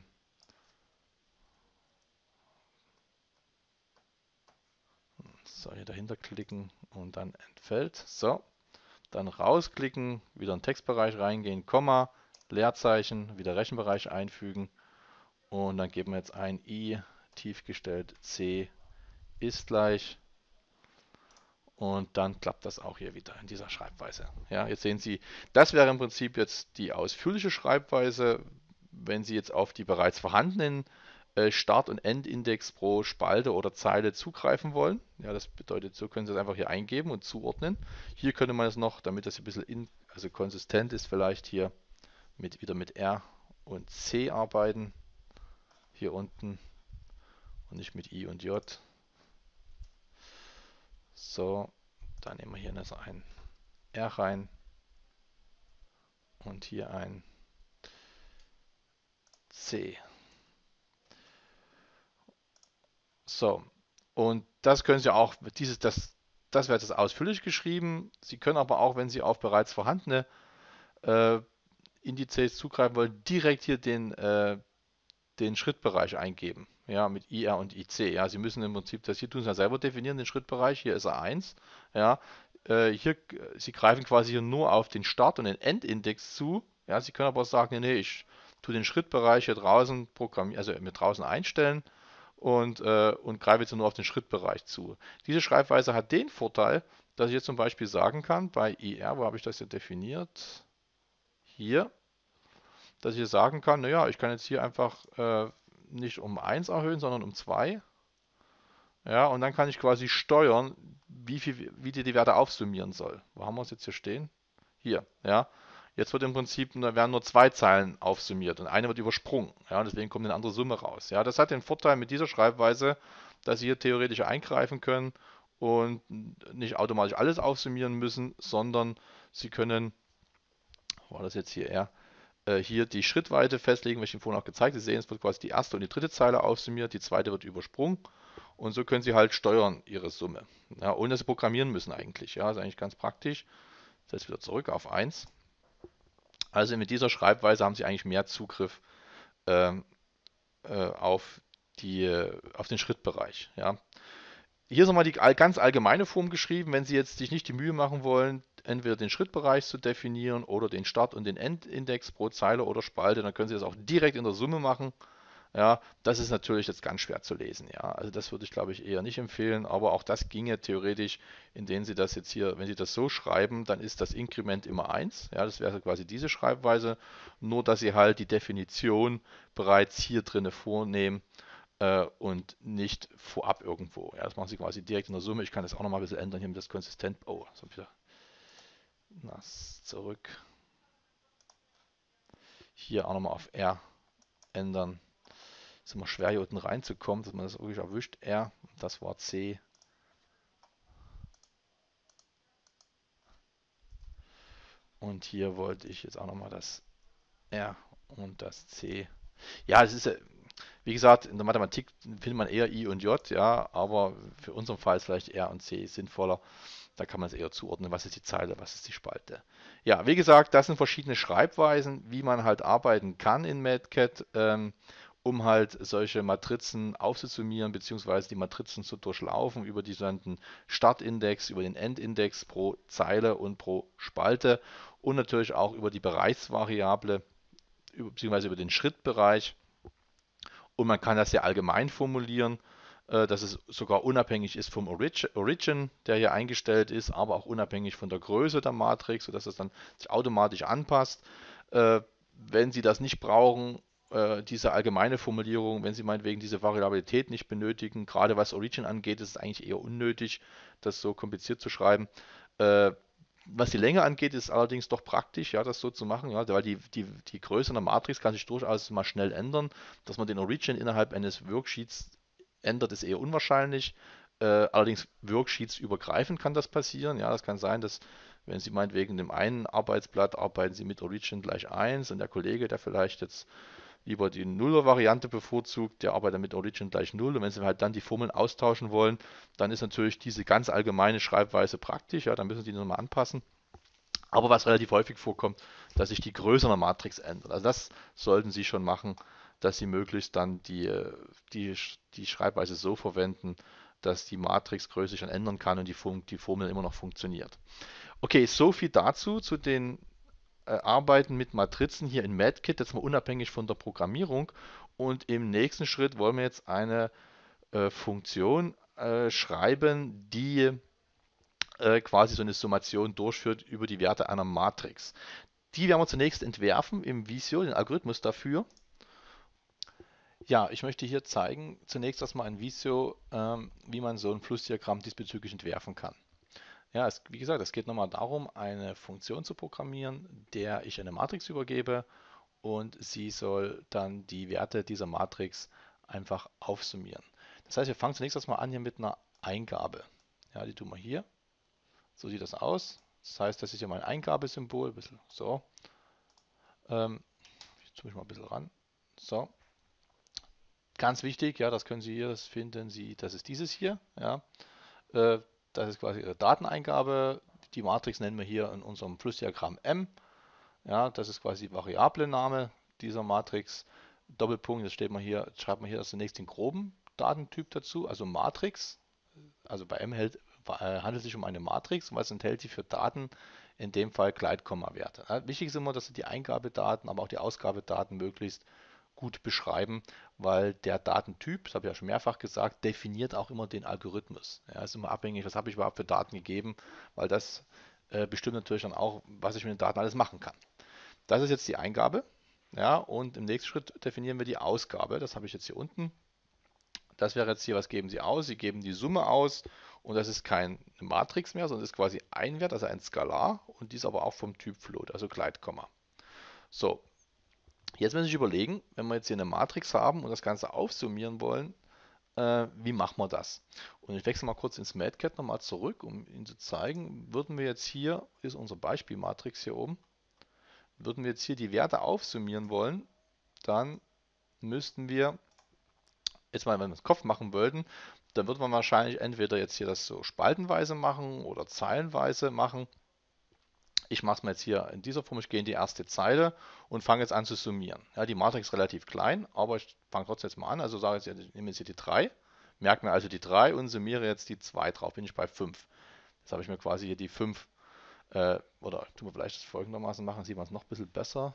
So, hier dahinter klicken und dann entfällt. So, dann rausklicken, wieder in den Textbereich reingehen, Komma, Leerzeichen, wieder Rechenbereich einfügen, und dann geben wir jetzt ein i tiefgestellt c ist gleich, und dann klappt das auch hier wieder in dieser Schreibweise. Ja, jetzt sehen Sie, das wäre im Prinzip jetzt die ausführliche Schreibweise, wenn Sie jetzt auf die bereits vorhandenen Start- und Endindex pro Spalte oder Zeile zugreifen wollen. Ja, das bedeutet, so können Sie es einfach hier eingeben und zuordnen. Hier könnte man es noch, damit das ein bisschen also konsistent ist, vielleicht hier wieder mit R und C arbeiten. Hier unten und nicht mit I und J. So, dann nehmen wir hier noch ein R rein und hier ein C. So, und das können Sie auch, das wäre jetzt ausführlich geschrieben. Sie können aber auch, wenn Sie auf bereits vorhandene äh, Indizes zugreifen wollen, direkt hier den Schrittbereich eingeben. Ja, mit IR und IC. Ja, Sie müssen im Prinzip das hier tun Sie ja selber definieren, den Schrittbereich. Hier ist er 1. Ja, Sie greifen quasi hier nur auf den Start- und den Endindex zu. Ja, Sie können aber auch sagen, nee, ich tue den Schrittbereich hier draußen programmieren, also mit draußen einstellen, und greife jetzt nur auf den Schrittbereich zu. Diese Schreibweise hat den Vorteil, dass ich jetzt zum Beispiel sagen kann, bei IR, wo habe ich das hier definiert? Hier, dass ich hier sagen kann, naja, ich kann jetzt hier einfach nicht um 1 erhöhen, sondern um 2. Ja, und dann kann ich quasi steuern, wie die Werte aufsummieren soll. Wo haben wir es jetzt hier stehen? Hier, ja. Jetzt wird im Prinzip, werden nur 2 Zeilen aufsummiert und eine wird übersprungen. Ja, und deswegen kommt eine andere Summe raus. Ja, das hat den Vorteil mit dieser Schreibweise, dass Sie hier theoretisch eingreifen können und nicht automatisch alles aufsummieren müssen, sondern Sie können, war das jetzt hier eher, hier die Schrittweite festlegen, was ich Ihnen vorhin auch gezeigt habe. Sie sehen, es wird quasi die erste und die dritte Zeile aufsummiert, die zweite wird übersprungen, und so können Sie halt steuern Ihre Summe. Ja, ohne dass Sie programmieren müssen eigentlich. Ja, ist eigentlich ganz praktisch. Jetzt wieder zurück auf 1. Also mit dieser Schreibweise haben Sie eigentlich mehr Zugriff ähm, auf auf den Schrittbereich. Ja. Hier ist nochmal die ganz allgemeine Form geschrieben, wenn Sie jetzt sich nicht die Mühe machen wollen, entweder den Schrittbereich zu definieren oder den Start- und den Endindex pro Zeile oder Spalte, dann können Sie das auch direkt in der Summe machen. Ja, das ist natürlich jetzt ganz schwer zu lesen. Ja, also das würde ich, glaube ich, eher nicht empfehlen, aber auch das ginge theoretisch, indem Sie das jetzt hier, wenn Sie das so schreiben, dann ist das Inkrement immer 1. Ja, das wäre quasi diese Schreibweise, nur dass Sie halt die Definition bereits hier drinne vornehmen und nicht vorab irgendwo. Ja, das machen Sie quasi direkt in der Summe. Ich kann das auch nochmal ein bisschen ändern hier mit das konsistent. Oh, so wieder nass zurück. Hier auch nochmal auf R ändern. Ist immer schwer hier unten reinzukommen, dass man das wirklich erwischt. R, das war C. Und hier wollte ich jetzt auch nochmal das R und das C. Ja, es ist, wie gesagt, in der Mathematik findet man eher I und J, ja, aber für unseren Fall ist vielleicht R und C sinnvoller. Da kann man es eher zuordnen, was ist die Zeile, was ist die Spalte. Ja, wie gesagt, das sind verschiedene Schreibweisen, wie man halt arbeiten kann in MATCAD, um halt solche Matrizen aufzusummieren, beziehungsweise die Matrizen zu durchlaufen über die sogenannten Startindex, über den Endindex pro Zeile und pro Spalte, und natürlich auch über die Bereichsvariable, beziehungsweise über den Schrittbereich. Und man kann das sehr allgemein formulieren, dass es sogar unabhängig ist vom Origin, der hier eingestellt ist, aber auch unabhängig von der Größe der Matrix, sodass es dann sich automatisch anpasst. Äh, Wenn Sie das nicht brauchen, diese allgemeine Formulierung, wenn Sie meinetwegen diese Variabilität nicht benötigen, gerade was Origin angeht, ist es eigentlich eher unnötig, das so kompliziert zu schreiben. Äh, Was die Länge angeht, ist allerdings doch praktisch, ja, das so zu machen, ja, weil die Größe einer Matrix kann sich durchaus mal schnell ändern. Dass man den Origin innerhalb eines Worksheets ändert, ist eher unwahrscheinlich. Allerdings Worksheets übergreifend kann das passieren. Ja, das kann sein, dass, wenn Sie meinetwegen in dem einen Arbeitsblatt arbeiten Sie mit Origin gleich 1, und der Kollege, der vielleicht jetzt lieber die Nuller-Variante bevorzugt, der arbeitet mit Origin gleich Null. Und wenn Sie halt dann die Formeln austauschen wollen, dann ist natürlich diese ganz allgemeine Schreibweise praktisch, ja, dann müssen Sie die nochmal anpassen. Aber was relativ häufig vorkommt, dass sich die Größe einer Matrix ändert. Also das sollten Sie schon machen, dass Sie möglichst dann die Schreibweise so verwenden, dass die Matrixgröße sich dann ändern kann und die Formel immer noch funktioniert. Okay, so viel dazu, zu den Arbeiten mit Matrizen hier in MATKit, jetzt mal unabhängig von der Programmierung. Und im nächsten Schritt wollen wir jetzt eine Funktion schreiben, die quasi so eine Summation durchführt über die Werte einer Matrix. Die werden wir zunächst entwerfen im Visio, den Algorithmus dafür. Ja, ich möchte hier zeigen, zunächst erstmal ein Visio, wie man so ein Flussdiagramm diesbezüglich entwerfen kann. Ja, wie gesagt, es geht nochmal darum, eine Funktion zu programmieren, der ich eine Matrix übergebe und sie soll dann die Werte dieser Matrix einfach aufsummieren. Das heißt, wir fangen zunächst erstmal an hier mit einer Eingabe. Ja, die tun wir hier. So sieht das aus. Das heißt, das ist hier mein Eingabesymbol. Ein bisschen so. Jetzt tue ich mal ein bisschen ran. So. Ganz wichtig, ja, das können Sie hier, das finden Sie, das ist dieses hier. Ja. Das ist quasi Ihre Dateneingabe. Die Matrix nennen wir hier in unserem Flussdiagramm M. Ja, das ist quasi die Variablename dieser Matrix. Doppelpunkt, das steht man hier, schreibt man hier zunächst den groben Datentyp dazu, also Matrix. Also bei M handelt es sich um eine Matrix. Was enthält die für Daten? In dem Fall Gleitkomma-Werte. Ja, wichtig ist immer, dass Sie die Eingabedaten, aber auch die Ausgabedaten möglichst gut beschreiben, weil der Datentyp, das habe ich ja schon mehrfach gesagt, definiert auch immer den Algorithmus. Ja, ist immer abhängig, was habe ich überhaupt für Daten gegeben, weil das bestimmt natürlich dann auch, was ich mit den Daten alles machen kann. Das ist jetzt die Eingabe. Ja, und im nächsten Schritt definieren wir die Ausgabe. Das habe ich jetzt hier unten. Das wäre jetzt hier, was geben Sie aus? Sie geben die Summe aus und das ist keine Matrix mehr, sondern ist quasi ein Wert, also ein Skalar und dies aber auch vom Typ Float, also Gleitkomma. So, jetzt müssen Sie sich überlegen, wenn wir jetzt hier eine Matrix haben und das Ganze aufsummieren wollen, wie machen wir das? Und ich wechsle mal kurz ins MATCAT nochmal zurück, um Ihnen zu zeigen, würden wir jetzt hier, ist unsere Beispielmatrix hier oben, würden wir jetzt hier die Werte aufsummieren wollen, dann müssten wir, jetzt mal, wenn wir es Kopf machen wollten, dann würde man wahrscheinlich entweder jetzt hier das so spaltenweise machen oder zeilenweise machen. Ich mache es mal jetzt hier in dieser Form, ich gehe in die erste Zeile und fange jetzt an zu summieren. Ja, die Matrix ist relativ klein, aber ich fange trotzdem jetzt mal an. Also sage jetzt, ich nehme jetzt hier die 3, merke mir also die 3 und summiere jetzt die 2 drauf, bin ich bei 5. Jetzt habe ich mir quasi hier die 5, oder tun wir vielleicht das folgendermaßen machen, sieht man es noch ein bisschen besser.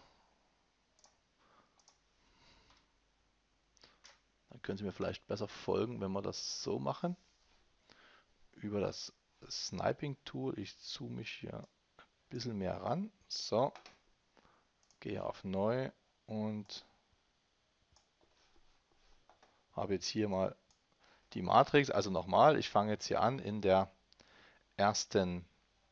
Dann können Sie mir vielleicht besser folgen, wenn wir das so machen. Über das Sniping-Tool, ich zoome mich hier ein bisschen mehr ran. So, gehe auf Neu und habe jetzt hier mal die Matrix. Also nochmal, ich fange jetzt hier an in der ersten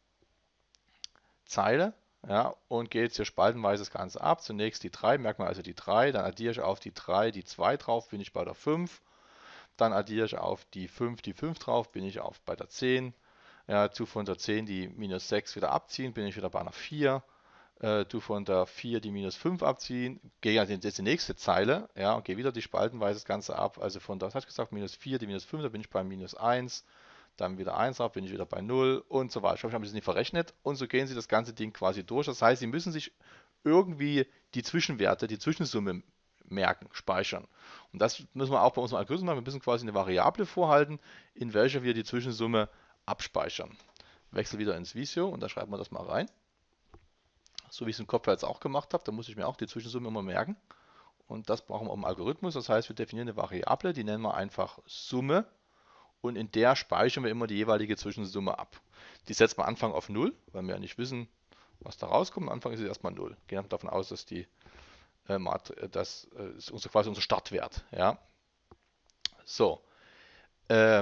Zeile, ja, und gehe jetzt hier spaltenweise das Ganze ab. Zunächst die 3, merkt man also die 3, dann addiere ich auf die 3 die 2 drauf, bin ich bei der 5. Dann addiere ich auf die 5 drauf, bin ich bei der 10. Ja, tu von der 10 die minus 6 wieder abziehen, bin ich wieder bei einer 4. Tu von der 4 die minus 5 abziehen, gehe also jetzt die nächste Zeile, ja, und gehe wieder die spaltenweise das Ganze ab. Also von der, was hatte ich gesagt, minus 4, die minus 5, da bin ich bei minus 1. Dann wieder 1 drauf, bin ich wieder bei 0 und so weiter. Ich hoffe, ich habe das nicht verrechnet. Und so gehen Sie das ganze Ding quasi durch. Das heißt, Sie müssen sich irgendwie die Zwischenwerte, die Zwischensumme merken, speichern. Und das müssen wir auch bei unserem Algorithmus machen. Wir müssen quasi eine Variable vorhalten, in welcher wir die Zwischensumme abspeichern. Wechsel wieder ins Visio und da schreiben wir das mal rein. So wie ich es im Kopf jetzt auch gemacht habe, da muss ich mir auch die Zwischensumme immer merken. Und das brauchen wir im Algorithmus. Das heißt, wir definieren eine Variable, die nennen wir einfach Summe. Und in der speichern wir immer die jeweilige Zwischensumme ab. Die setzen wir am Anfang auf 0, weil wir ja nicht wissen, was da rauskommt. Am Anfang ist es erstmal 0. Gehen davon aus, dass das ist quasi unser Startwert. Ja, so. Äh,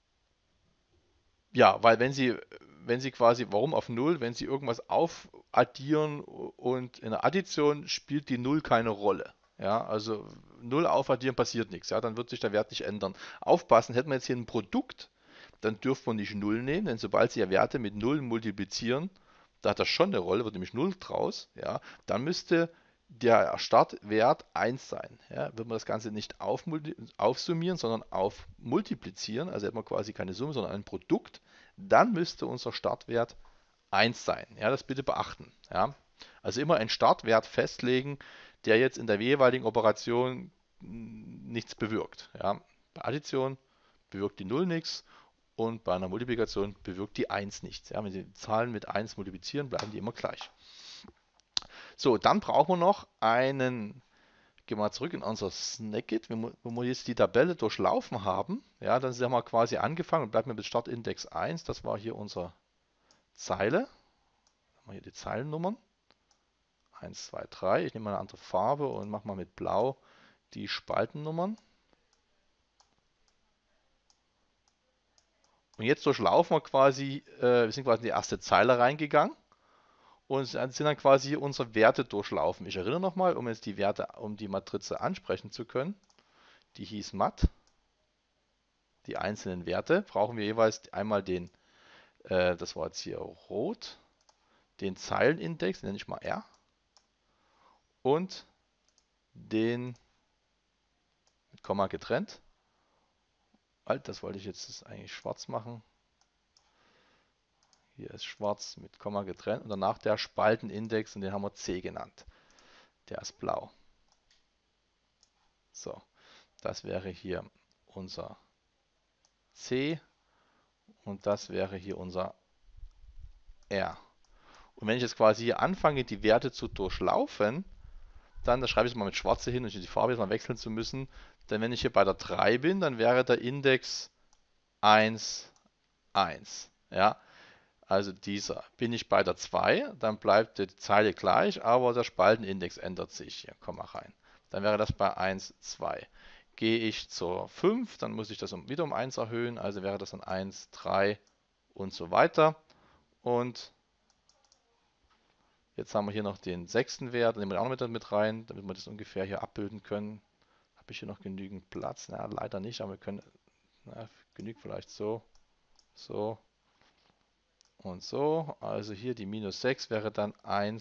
ja, weil wenn Sie quasi, warum auf 0? Wenn Sie irgendwas aufaddieren und in der Addition spielt die 0 keine Rolle. Ja, also 0 aufaddieren passiert nichts. Ja, dann wird sich der Wert nicht ändern. Aufpassen, hätten wir jetzt hier ein Produkt, dann dürfen wir nicht 0 nehmen, denn sobald Sie ja Werte mit 0 multiplizieren, da hat das schon eine Rolle, wird nämlich 0 draus. Ja, dann müsste der Startwert 1 sein. Ja, wird man das Ganze nicht aufsummieren, sondern aufmultiplizieren, also hätten wir quasi keine Summe, sondern ein Produkt, dann müsste unser Startwert 1 sein. Ja, das bitte beachten. Ja. Also immer einen Startwert festlegen, der jetzt in der jeweiligen Operation nichts bewirkt. Ja. Bei Addition bewirkt die 0 nichts und bei einer Multiplikation bewirkt die 1 nichts. Ja. Wenn Sie die Zahlen mit 1 multiplizieren, bleiben die immer gleich. So, dann brauchen wir noch einen, gehen wir mal zurück in unser Snackit, wenn wir jetzt die Tabelle durchlaufen haben, ja, dann haben wir quasi angefangen und bleiben wir mit Startindex 1, das war hier unsere Zeile, haben wir hier die Zeilennummern, 1, 2, 3, ich nehme mal eine andere Farbe und mache mal mit Blau die Spaltennummern. Und jetzt durchlaufen wir sind quasi in die erste Zeile reingegangen und sind dann quasi unsere Werte durchlaufen. Ich erinnere nochmal, um jetzt die Werte, um die Matrize ansprechen zu können, die hieß Mat. Die einzelnen Werte brauchen wir jeweils einmal das war jetzt hier rot, den Zeilenindex, den nenne ich mal R, und den mit Komma getrennt. Halt, das wollte ich jetzt eigentlich schwarz machen. Hier ist schwarz mit Komma getrennt und danach der Spaltenindex und den haben wir C genannt. Der ist blau. So, das wäre hier unser C und das wäre hier unser R. Und wenn ich jetzt quasi hier anfange, die Werte zu durchlaufen, dann, das schreibe ich mal mit schwarze hin, und die Farbe jetzt mal wechseln zu müssen, denn wenn ich hier bei der 3 bin, dann wäre der Index 1, 1. Ja, also dieser. Bin ich bei der 2, dann bleibt die Zeile gleich, aber der Spaltenindex ändert sich. Hier, komm mal rein. Dann wäre das bei 1, 2. Gehe ich zur 5, dann muss ich das wieder um 1 erhöhen, also wäre das dann 1, 3 und so weiter. Und jetzt haben wir hier noch den 6. Wert, den nehmen wir auch noch mit rein, damit wir das ungefähr hier abbilden können. Habe ich hier noch genügend Platz? Na, leider nicht, aber wir können, genügt vielleicht so, so und so. Also hier die minus 6 wäre dann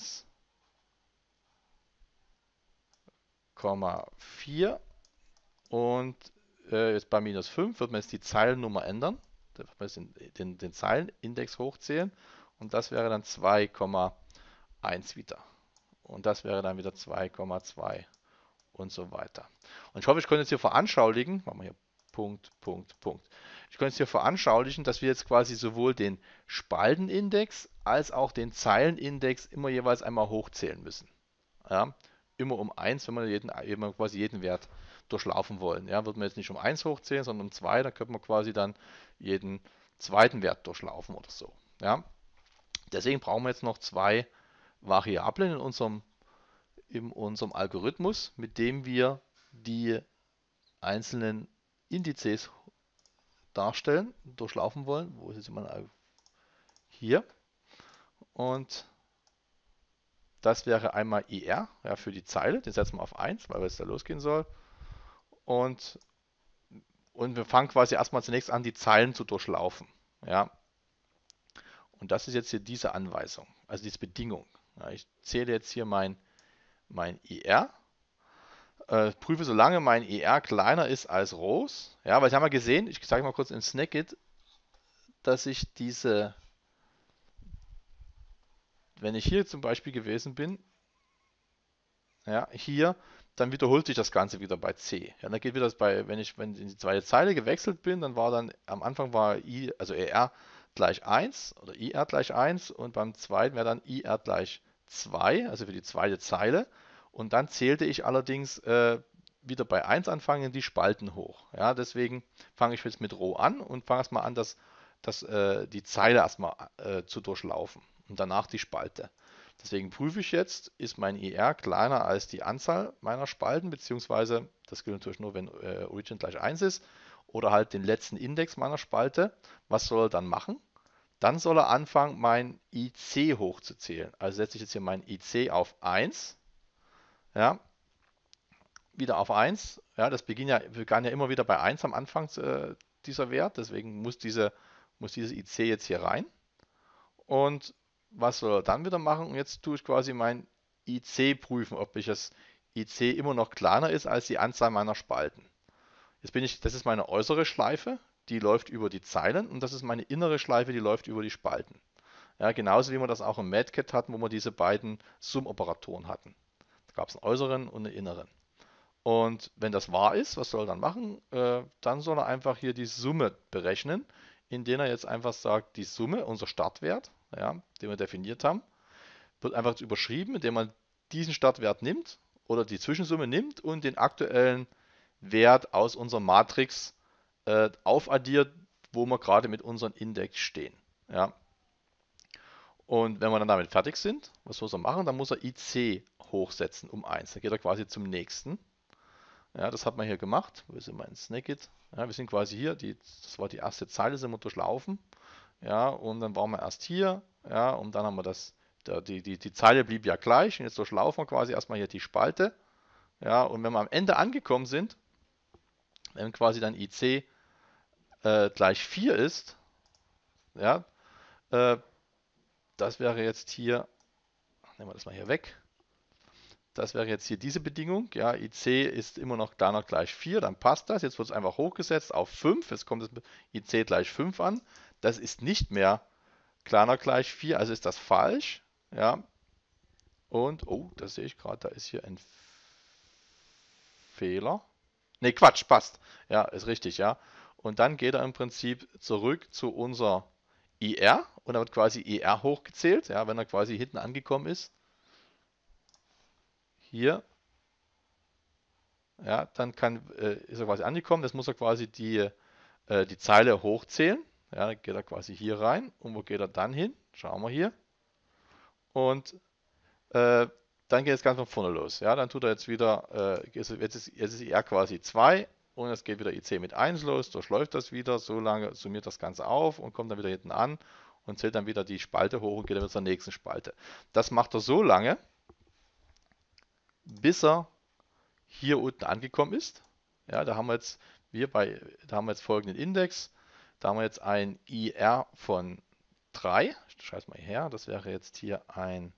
1,4 und jetzt bei minus 5 wird man jetzt die Zeilennummer ändern. Da wird man jetzt den Zeilenindex hochzählen und das wäre dann 2,1 wieder. Und das wäre dann wieder 2,2 und so weiter. Und ich hoffe, ich konnte jetzt hier veranschaulichen, machen wir hier Punkt, Punkt, Punkt. Ich konnte jetzt hier veranschaulichen, dass wir jetzt quasi sowohl den Spaltenindex als auch den Zeilenindex immer jeweils einmal hochzählen müssen. Ja, immer um 1, wenn wir quasi jeden Wert durchlaufen wollen. Ja, würden wir jetzt nicht um 1 hochzählen, sondern um 2, dann könnte man quasi dann jeden zweiten Wert durchlaufen oder so. Ja, deswegen brauchen wir jetzt noch zwei Variablen in unserem Algorithmus, mit dem wir die einzelnen Indizes darstellen, durchlaufen wollen. Wo ist jetzt immer hier? Und das wäre einmal IR, ja, für die Zeile. Den setzen wir auf 1, weil es da losgehen soll. Und wir fangen quasi erstmal zunächst an, die Zeilen zu durchlaufen. Ja. Und das ist jetzt hier diese Anweisung, also diese Bedingung. Ja, ich zähle jetzt hier mein IR. Prüfe, solange mein IR kleiner ist als Rows. Ja, weil ich habe mal gesehen, ich sage mal kurz im Snackit, dass ich wenn ich hier zum Beispiel gewesen bin, ja, hier, dann wiederholt sich das Ganze wieder bei C. Ja, dann geht wieder wenn ich in die zweite Zeile gewechselt bin, dann war dann, am Anfang war also ER gleich 1 oder IR gleich 1 und beim zweiten wäre dann IR gleich 2, also für die zweite Zeile. Und dann zählte ich allerdings wieder bei 1 anfangen, die Spalten hoch. Ja, deswegen fange ich jetzt mit Row an und fange erstmal an, die Zeile erstmal zu durchlaufen und danach die Spalte. Deswegen prüfe ich jetzt, ist mein IR kleiner als die Anzahl meiner Spalten, beziehungsweise, das gilt natürlich nur, wenn Origin gleich 1 ist, oder halt den letzten Index meiner Spalte. Was soll er dann machen? Dann soll er anfangen, mein IC hochzuzählen. Also setze ich jetzt hier mein IC auf 1. Ja, wieder auf 1. Ja, das begann ja immer wieder bei 1 am Anfang dieser Wert. Deswegen muss dieses IC jetzt hier rein. Und was soll er dann wieder machen? Und jetzt tue ich quasi mein IC prüfen, ob das IC immer noch kleiner ist als die Anzahl meiner Spalten. Das ist meine äußere Schleife, die läuft über die Zeilen und das ist meine innere Schleife, die läuft über die Spalten. Ja, genauso wie wir das auch im MATCAT hatten, wo wir diese beiden Sum-Operatoren hatten. Da gab es einen äußeren und einen inneren. Und wenn das wahr ist, was soll er dann machen? Dann soll er einfach hier die Summe berechnen, indem er jetzt einfach sagt, die Summe, unser Startwert, ja, den wir definiert haben, wird einfach überschrieben, indem man diesen Startwert nimmt oder die Zwischensumme nimmt und den aktuellen Wert aus unserer Matrix aufaddiert, wo wir gerade mit unserem Index stehen. Ja. Und wenn wir dann damit fertig sind, was muss er machen? Dann muss er IC hochsetzen um 1. Dann geht er quasi zum nächsten. Ja, das hat man hier gemacht. Wo sind wir in Snagit? Ja, wir sind quasi hier, das war die erste Zeile, sind wir durchlaufen. Ja, und dann waren wir erst hier. Ja, und dann haben wir die Zeile blieb ja gleich. Und jetzt durchlaufen wir quasi erstmal hier die Spalte. Ja, und wenn wir am Ende angekommen sind, wenn quasi dann IC gleich 4 ist, ja, äh, das wäre jetzt hier, nehmen wir das mal hier weg. Das wäre jetzt hier diese Bedingung. Ja, IC ist immer noch kleiner gleich 4, dann passt das. Jetzt wird es einfach hochgesetzt auf 5. Jetzt kommt es mit IC gleich 5 an. Das ist nicht mehr kleiner gleich 4, also ist das falsch. Ja, und, oh, das sehe ich gerade, da ist hier ein Fehler. Ne, Quatsch, passt. Ja, ist richtig, ja. Und dann geht er im Prinzip zurück zu unser IR und dann wird quasi IR hochgezählt, ja, wenn er quasi hinten angekommen ist. Hier, ja, dann ist er quasi angekommen, das muss er quasi die Zeile hochzählen. Ja, dann geht er quasi hier rein und wo geht er dann hin? Schauen wir hier. Und dann geht es ganz von vorne los. Ja, dann tut er jetzt wieder, jetzt ist IR quasi 2 und es geht wieder IC mit 1 los, durchläuft das wieder, so lange summiert das Ganze auf und kommt dann wieder hinten an und zählt dann wieder die Spalte hoch und geht dann wieder zur nächsten Spalte. Das macht er so lange, bis er hier unten angekommen ist. Ja, da haben wir jetzt folgenden Index. Da haben wir jetzt ein IR von 3. Ich schreibe es mal her. Das wäre jetzt hier ein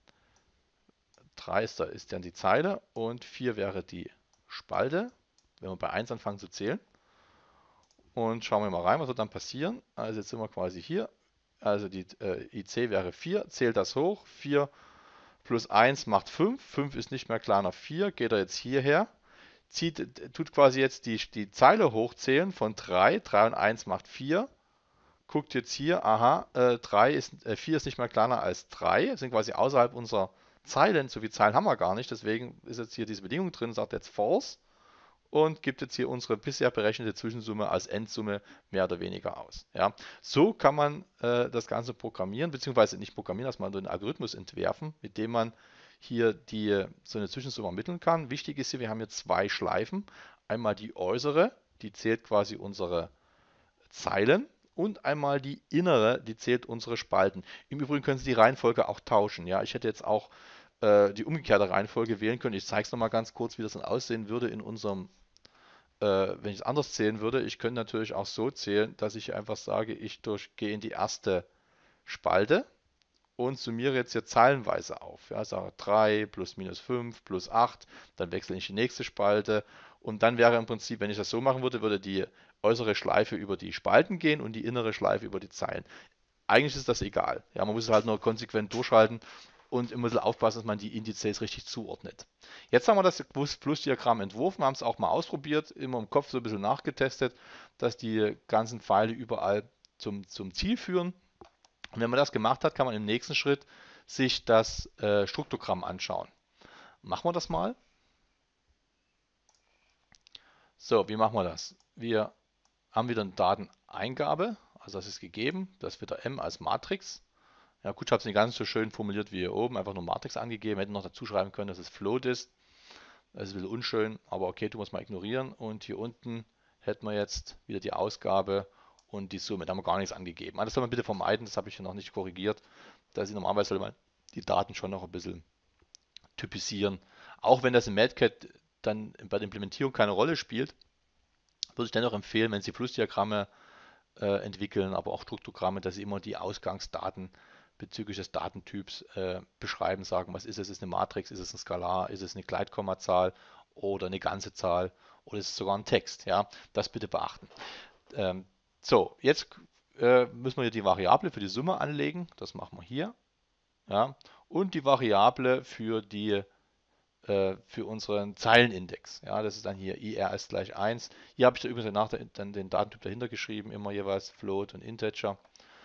3 ist dann die Zeile und 4 wäre die Spalte. Wenn wir bei 1 anfangen zu zählen. Und schauen wir mal rein, was wird dann passieren. Also jetzt sind wir quasi hier. Also die IC wäre 4, zählt das hoch. 4 plus 1 macht 5. 5 ist nicht mehr kleiner 4. Geht er jetzt hierher. Tut quasi jetzt die Zeile hochzählen von 3. 3 und 1 macht 4. Guckt jetzt hier, aha, 4 ist nicht mehr kleiner als 3. Sind quasi außerhalb unserer Zeilen. So viele Zeilen haben wir gar nicht. Deswegen ist jetzt hier diese Bedingung drin, sagt jetzt false. Und gibt jetzt hier unsere bisher berechnete Zwischensumme als Endsumme mehr oder weniger aus. Ja, so kann man das Ganze programmieren, beziehungsweise nicht programmieren, dass man einen Algorithmus entwerfen, mit dem man hier so eine Zwischensumme ermitteln kann. Wichtig ist hier, wir haben hier zwei Schleifen. Einmal die äußere, die zählt quasi unsere Zeilen und einmal die innere, die zählt unsere Spalten. Im Übrigen können Sie die Reihenfolge auch tauschen. Ja, ich hätte jetzt auch die umgekehrte Reihenfolge wählen können. Ich zeige es nochmal ganz kurz, wie das dann aussehen würde in unserem wenn ich es anders zählen würde. Ich könnte natürlich auch so zählen, dass ich einfach sage, gehe in die erste Spalte und summiere jetzt hier zeilenweise auf. Ja, sage 3 plus minus 5 plus 8, dann wechsle ich in die nächste Spalte und dann wäre im Prinzip, wenn ich das so machen würde, würde die äußere Schleife über die Spalten gehen und die innere Schleife über die Zeilen. Eigentlich ist das egal. Ja, man muss es halt nur konsequent durchhalten und immer ein bisschen aufpassen, dass man die Indizes richtig zuordnet. Jetzt haben wir das Plus-Diagramm entworfen, haben es auch mal ausprobiert, immer im Kopf so ein bisschen nachgetestet, dass die ganzen Pfeile überall zum Ziel führen. Und wenn man das gemacht hat, kann man im nächsten Schritt sich das Struktogramm anschauen. Machen wir das mal. So, wie machen wir das? Wir haben wieder eine Dateneingabe, also das ist gegeben, das ist wieder M als Matrix. Ja gut, ich habe es nicht ganz so schön formuliert wie hier oben, einfach nur Matrix angegeben, hätte noch dazu schreiben können, dass es Float ist. Das ist ein bisschen unschön, aber okay, tun wir es mal ignorieren. Und hier unten hätten wir jetzt wieder die Ausgabe und die Summe. Da haben wir gar nichts angegeben. Das soll man bitte vermeiden, das habe ich hier noch nicht korrigiert. Normalerweise soll man die Daten schon noch ein bisschen typisieren. Auch wenn das im MATCAT dann bei der Implementierung keine Rolle spielt, würde ich dennoch empfehlen, wenn Sie Flussdiagramme entwickeln, aber auch Struktogramme, dass Sie immer die Ausgangsdaten bezüglich des Datentyps beschreiben, sagen, was ist es? Ist es eine Matrix, ist es ein Skalar, ist es eine Gleitkommazahl oder eine ganze Zahl oder ist es sogar ein Text? Ja, das bitte beachten. Ähm, so, jetzt müssen wir hier die Variable für die Summe anlegen. Das machen wir hier. Ja, und die Variable für unseren Zeilenindex. Ja, das ist dann hier IR ist gleich 1. Hier habe ich da übrigens dann den Datentyp dahinter geschrieben, immer jeweils Float und Integer.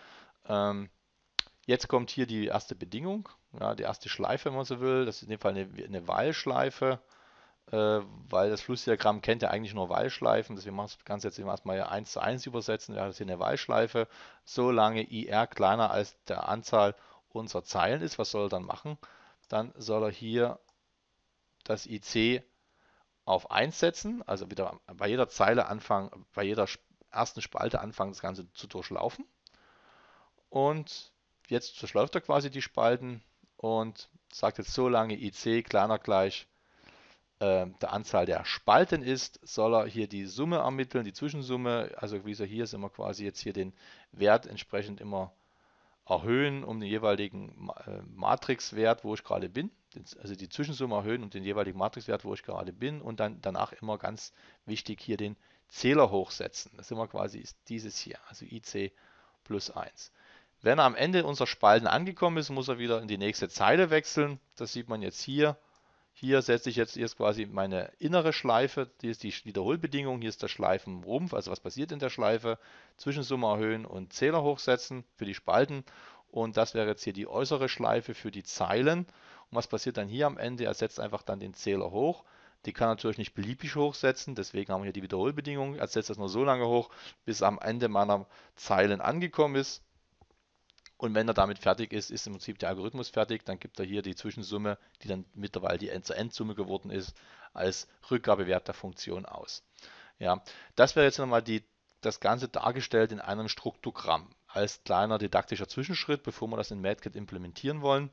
Jetzt kommt hier die erste Bedingung, ja, die erste Schleife, wenn man so will. Das ist in dem Fall eine While-Schleife, weil das Flussdiagramm kennt ja eigentlich nur While-Schleifen. Deswegen machen wir das Ganze jetzt erstmal 1:1 übersetzen. Ja, das ist hier eine While-Schleife. Solange IR kleiner als der Anzahl unserer Zeilen ist, was soll er dann machen? Dann soll er hier das IC auf 1 setzen, also wieder bei jeder Zeile anfangen, bei jeder ersten Spalte anfangen, das Ganze zu durchlaufen. Und jetzt durchläuft er quasi die Spalten und sagt jetzt, solange IC kleiner gleich der Anzahl der Spalten ist, soll er hier die Summe ermitteln, die Zwischensumme. Also wie so hier ist immer quasi jetzt hier den Wert entsprechend immer erhöhen um den jeweiligen Matrixwert, wo ich gerade bin. Also die Zwischensumme erhöhen um den jeweiligen Matrixwert, wo ich gerade bin. Und dann danach immer ganz wichtig hier den Zähler hochsetzen. Das ist immer quasi dieses hier, also IC plus 1. Wenn er am Ende unserer Spalten angekommen ist, muss er wieder in die nächste Zeile wechseln. Das sieht man jetzt hier. Hier setze ich jetzt erst quasi meine innere Schleife, die ist die Wiederholbedingung, hier ist der Schleifenrumpf, also was passiert in der Schleife, Zwischensumme erhöhen und Zähler hochsetzen für die Spalten und das wäre jetzt hier die äußere Schleife für die Zeilen und was passiert dann hier am Ende? Er setzt einfach dann den Zähler hoch, die kann natürlich nicht beliebig hochsetzen, deswegen haben wir hier die Wiederholbedingung, er setzt das nur so lange hoch, bis am Ende meiner Zeilen angekommen ist. Und wenn er damit fertig ist, ist im Prinzip der Algorithmus fertig. Dann gibt er hier die Zwischensumme, die dann mittlerweile die Endsumme geworden ist, als Rückgabewert der Funktion aus. Ja, das wäre jetzt nochmal das Ganze dargestellt in einem Struktogramm als kleiner didaktischer Zwischenschritt, bevor wir das in MATCAD implementieren wollen.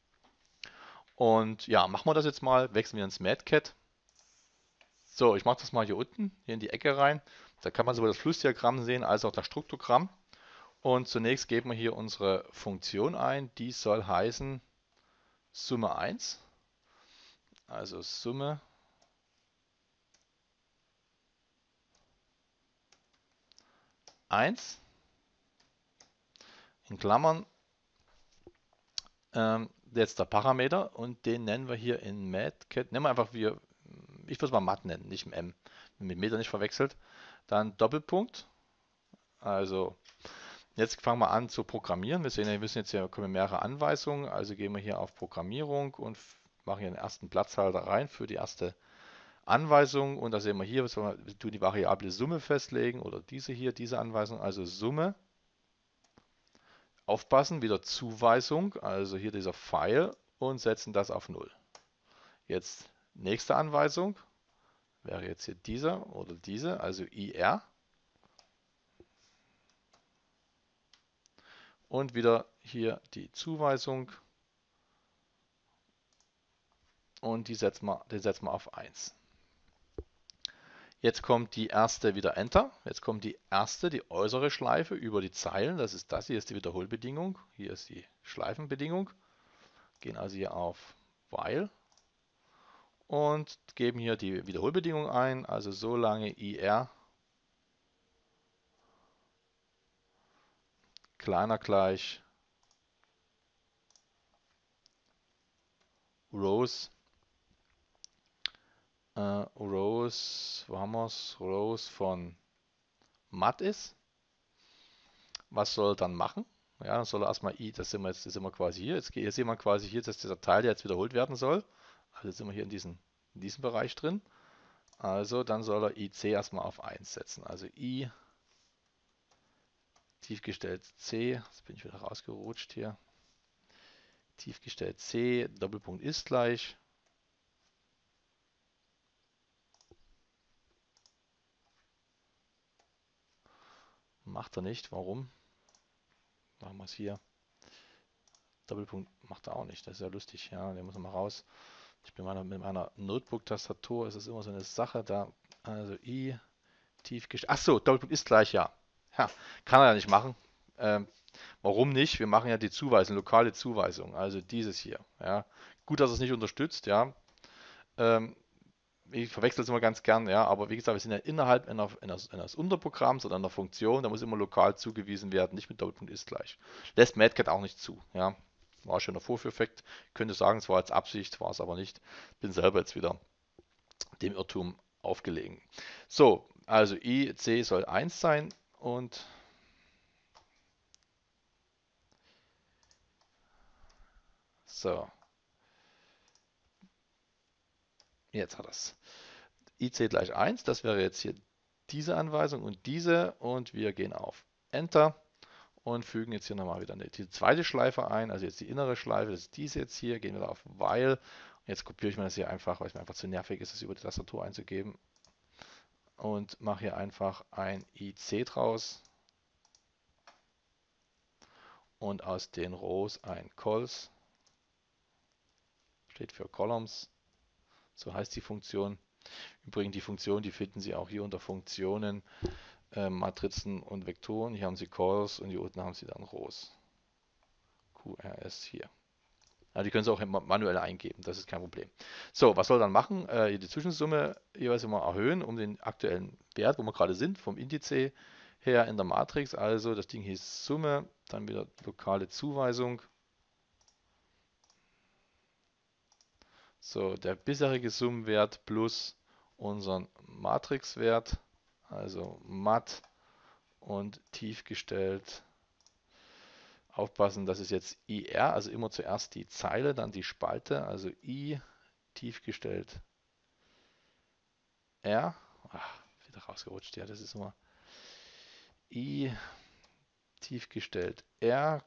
Und ja, machen wir das jetzt mal. Wechseln wir ins MATCAD. So, ich mache das mal hier unten, hier in die Ecke rein. Da kann man sowohl das Flussdiagramm sehen als auch das Struktogramm. Und zunächst geben wir hier unsere Funktion ein, die soll heißen Summe 1, also Summe 1 in Klammern, jetzt der Parameter und den nennen wir hier in MATCAD, nennen wir einfach, ich würde es mal Mat nennen, nicht M, mit Meter nicht verwechselt, dann Doppelpunkt, also jetzt fangen wir an zu programmieren. Wir sehen, wir müssen jetzt hier kommen mehrere Anweisungen. Also gehen wir hier auf Programmierung und machen hier den ersten Platzhalter rein für die erste Anweisung. Und da sehen wir hier, wir tun die Variable Summe festlegen oder diese Anweisung, also Summe. Aufpassen, wieder Zuweisung, also hier dieser Pfeil und setzen das auf 0. Jetzt nächste Anweisung wäre jetzt hier dieser oder diese, also IR. Und wieder hier die Zuweisung und den setzen wir auf 1. Jetzt kommt die erste wieder Enter. Jetzt kommt die äußere Schleife über die Zeilen. Das ist das hier, ist die Wiederholbedingung. Hier ist die Schleifenbedingung. Gehen also hier auf While und geben hier die Wiederholbedingung ein. Also solange IR kleiner gleich Rows, wo haben wir es? Rows von Mat ist. Was soll er dann machen? Ja, dann soll er erstmal das sind wir quasi hier. Hier sehen wir quasi hier, dass dieser Teil jetzt wiederholt werden soll. Also jetzt sind wir hier in diesem Bereich drin. Also dann soll er IC erstmal auf 1 setzen. Also I tiefgestellt C, jetzt bin ich wieder rausgerutscht hier. Tiefgestellt C, Doppelpunkt ist gleich. Macht er nicht, warum? Machen wir es hier. Doppelpunkt macht er auch nicht, das ist ja lustig. Ja, den muss man mal raus. Ich bin mit meiner Notebook-Tastatur, ist es immer so eine Sache da. Also I tiefgestellt. Achso, Doppelpunkt ist gleich, ja. Ja, kann er ja nicht machen. Warum nicht? Wir machen ja die Zuweisung, lokale Zuweisung, also dieses hier. Ja. Gut, dass es nicht unterstützt, ja. Ähm, Ich verwechsel es immer ganz gern, ja, aber wie gesagt, wir sind ja innerhalb eines Unterprogramms oder einer Funktion, da muss immer lokal zugewiesen werden, nicht mit Doppelpunkt ist gleich. Lässt Madcat auch nicht zu, ja. War schon der Vorführeffekt. Ich könnte sagen, es war als Absicht, war es aber nicht. Bin selber jetzt wieder dem Irrtum aufgelegen. So, also IC soll 1 sein und so, jetzt hat es. IC gleich 1, das wäre jetzt hier diese Anweisung und diese und wir gehen auf Enter und fügen jetzt hier nochmal wieder die zweite Schleife ein, also jetzt die innere Schleife, das ist diese jetzt hier, gehen wir da auf While. Und jetzt kopiere ich mir das hier einfach, weil es mir einfach zu nervig ist, das über die Tastatur einzugeben und mache hier einfach ein IC draus und aus den Rows ein Cols, steht für Columns, so heißt die Funktion. Übrigens die Funktion, die finden Sie auch hier unter Funktionen, Matrizen und Vektoren. Hier haben Sie Calls und hier unten haben Sie dann Rows. QRS hier. Ja, die können Sie auch manuell eingeben, das ist kein Problem. So, was soll dann machen? Die Zwischensumme jeweils immer erhöhen um den aktuellen Wert, wo wir gerade sind, vom Indiz her in der Matrix. Also das Ding hieß Summe, dann wieder lokale Zuweisung. So, der bisherige Summenwert plus unseren Matrixwert, also mat und tief gestellt. Aufpassen, das ist jetzt IR, also immer zuerst die Zeile, dann die Spalte, also I tief gestellt R. Ach, wieder rausgerutscht, ja, das ist immer I tief gestellt R,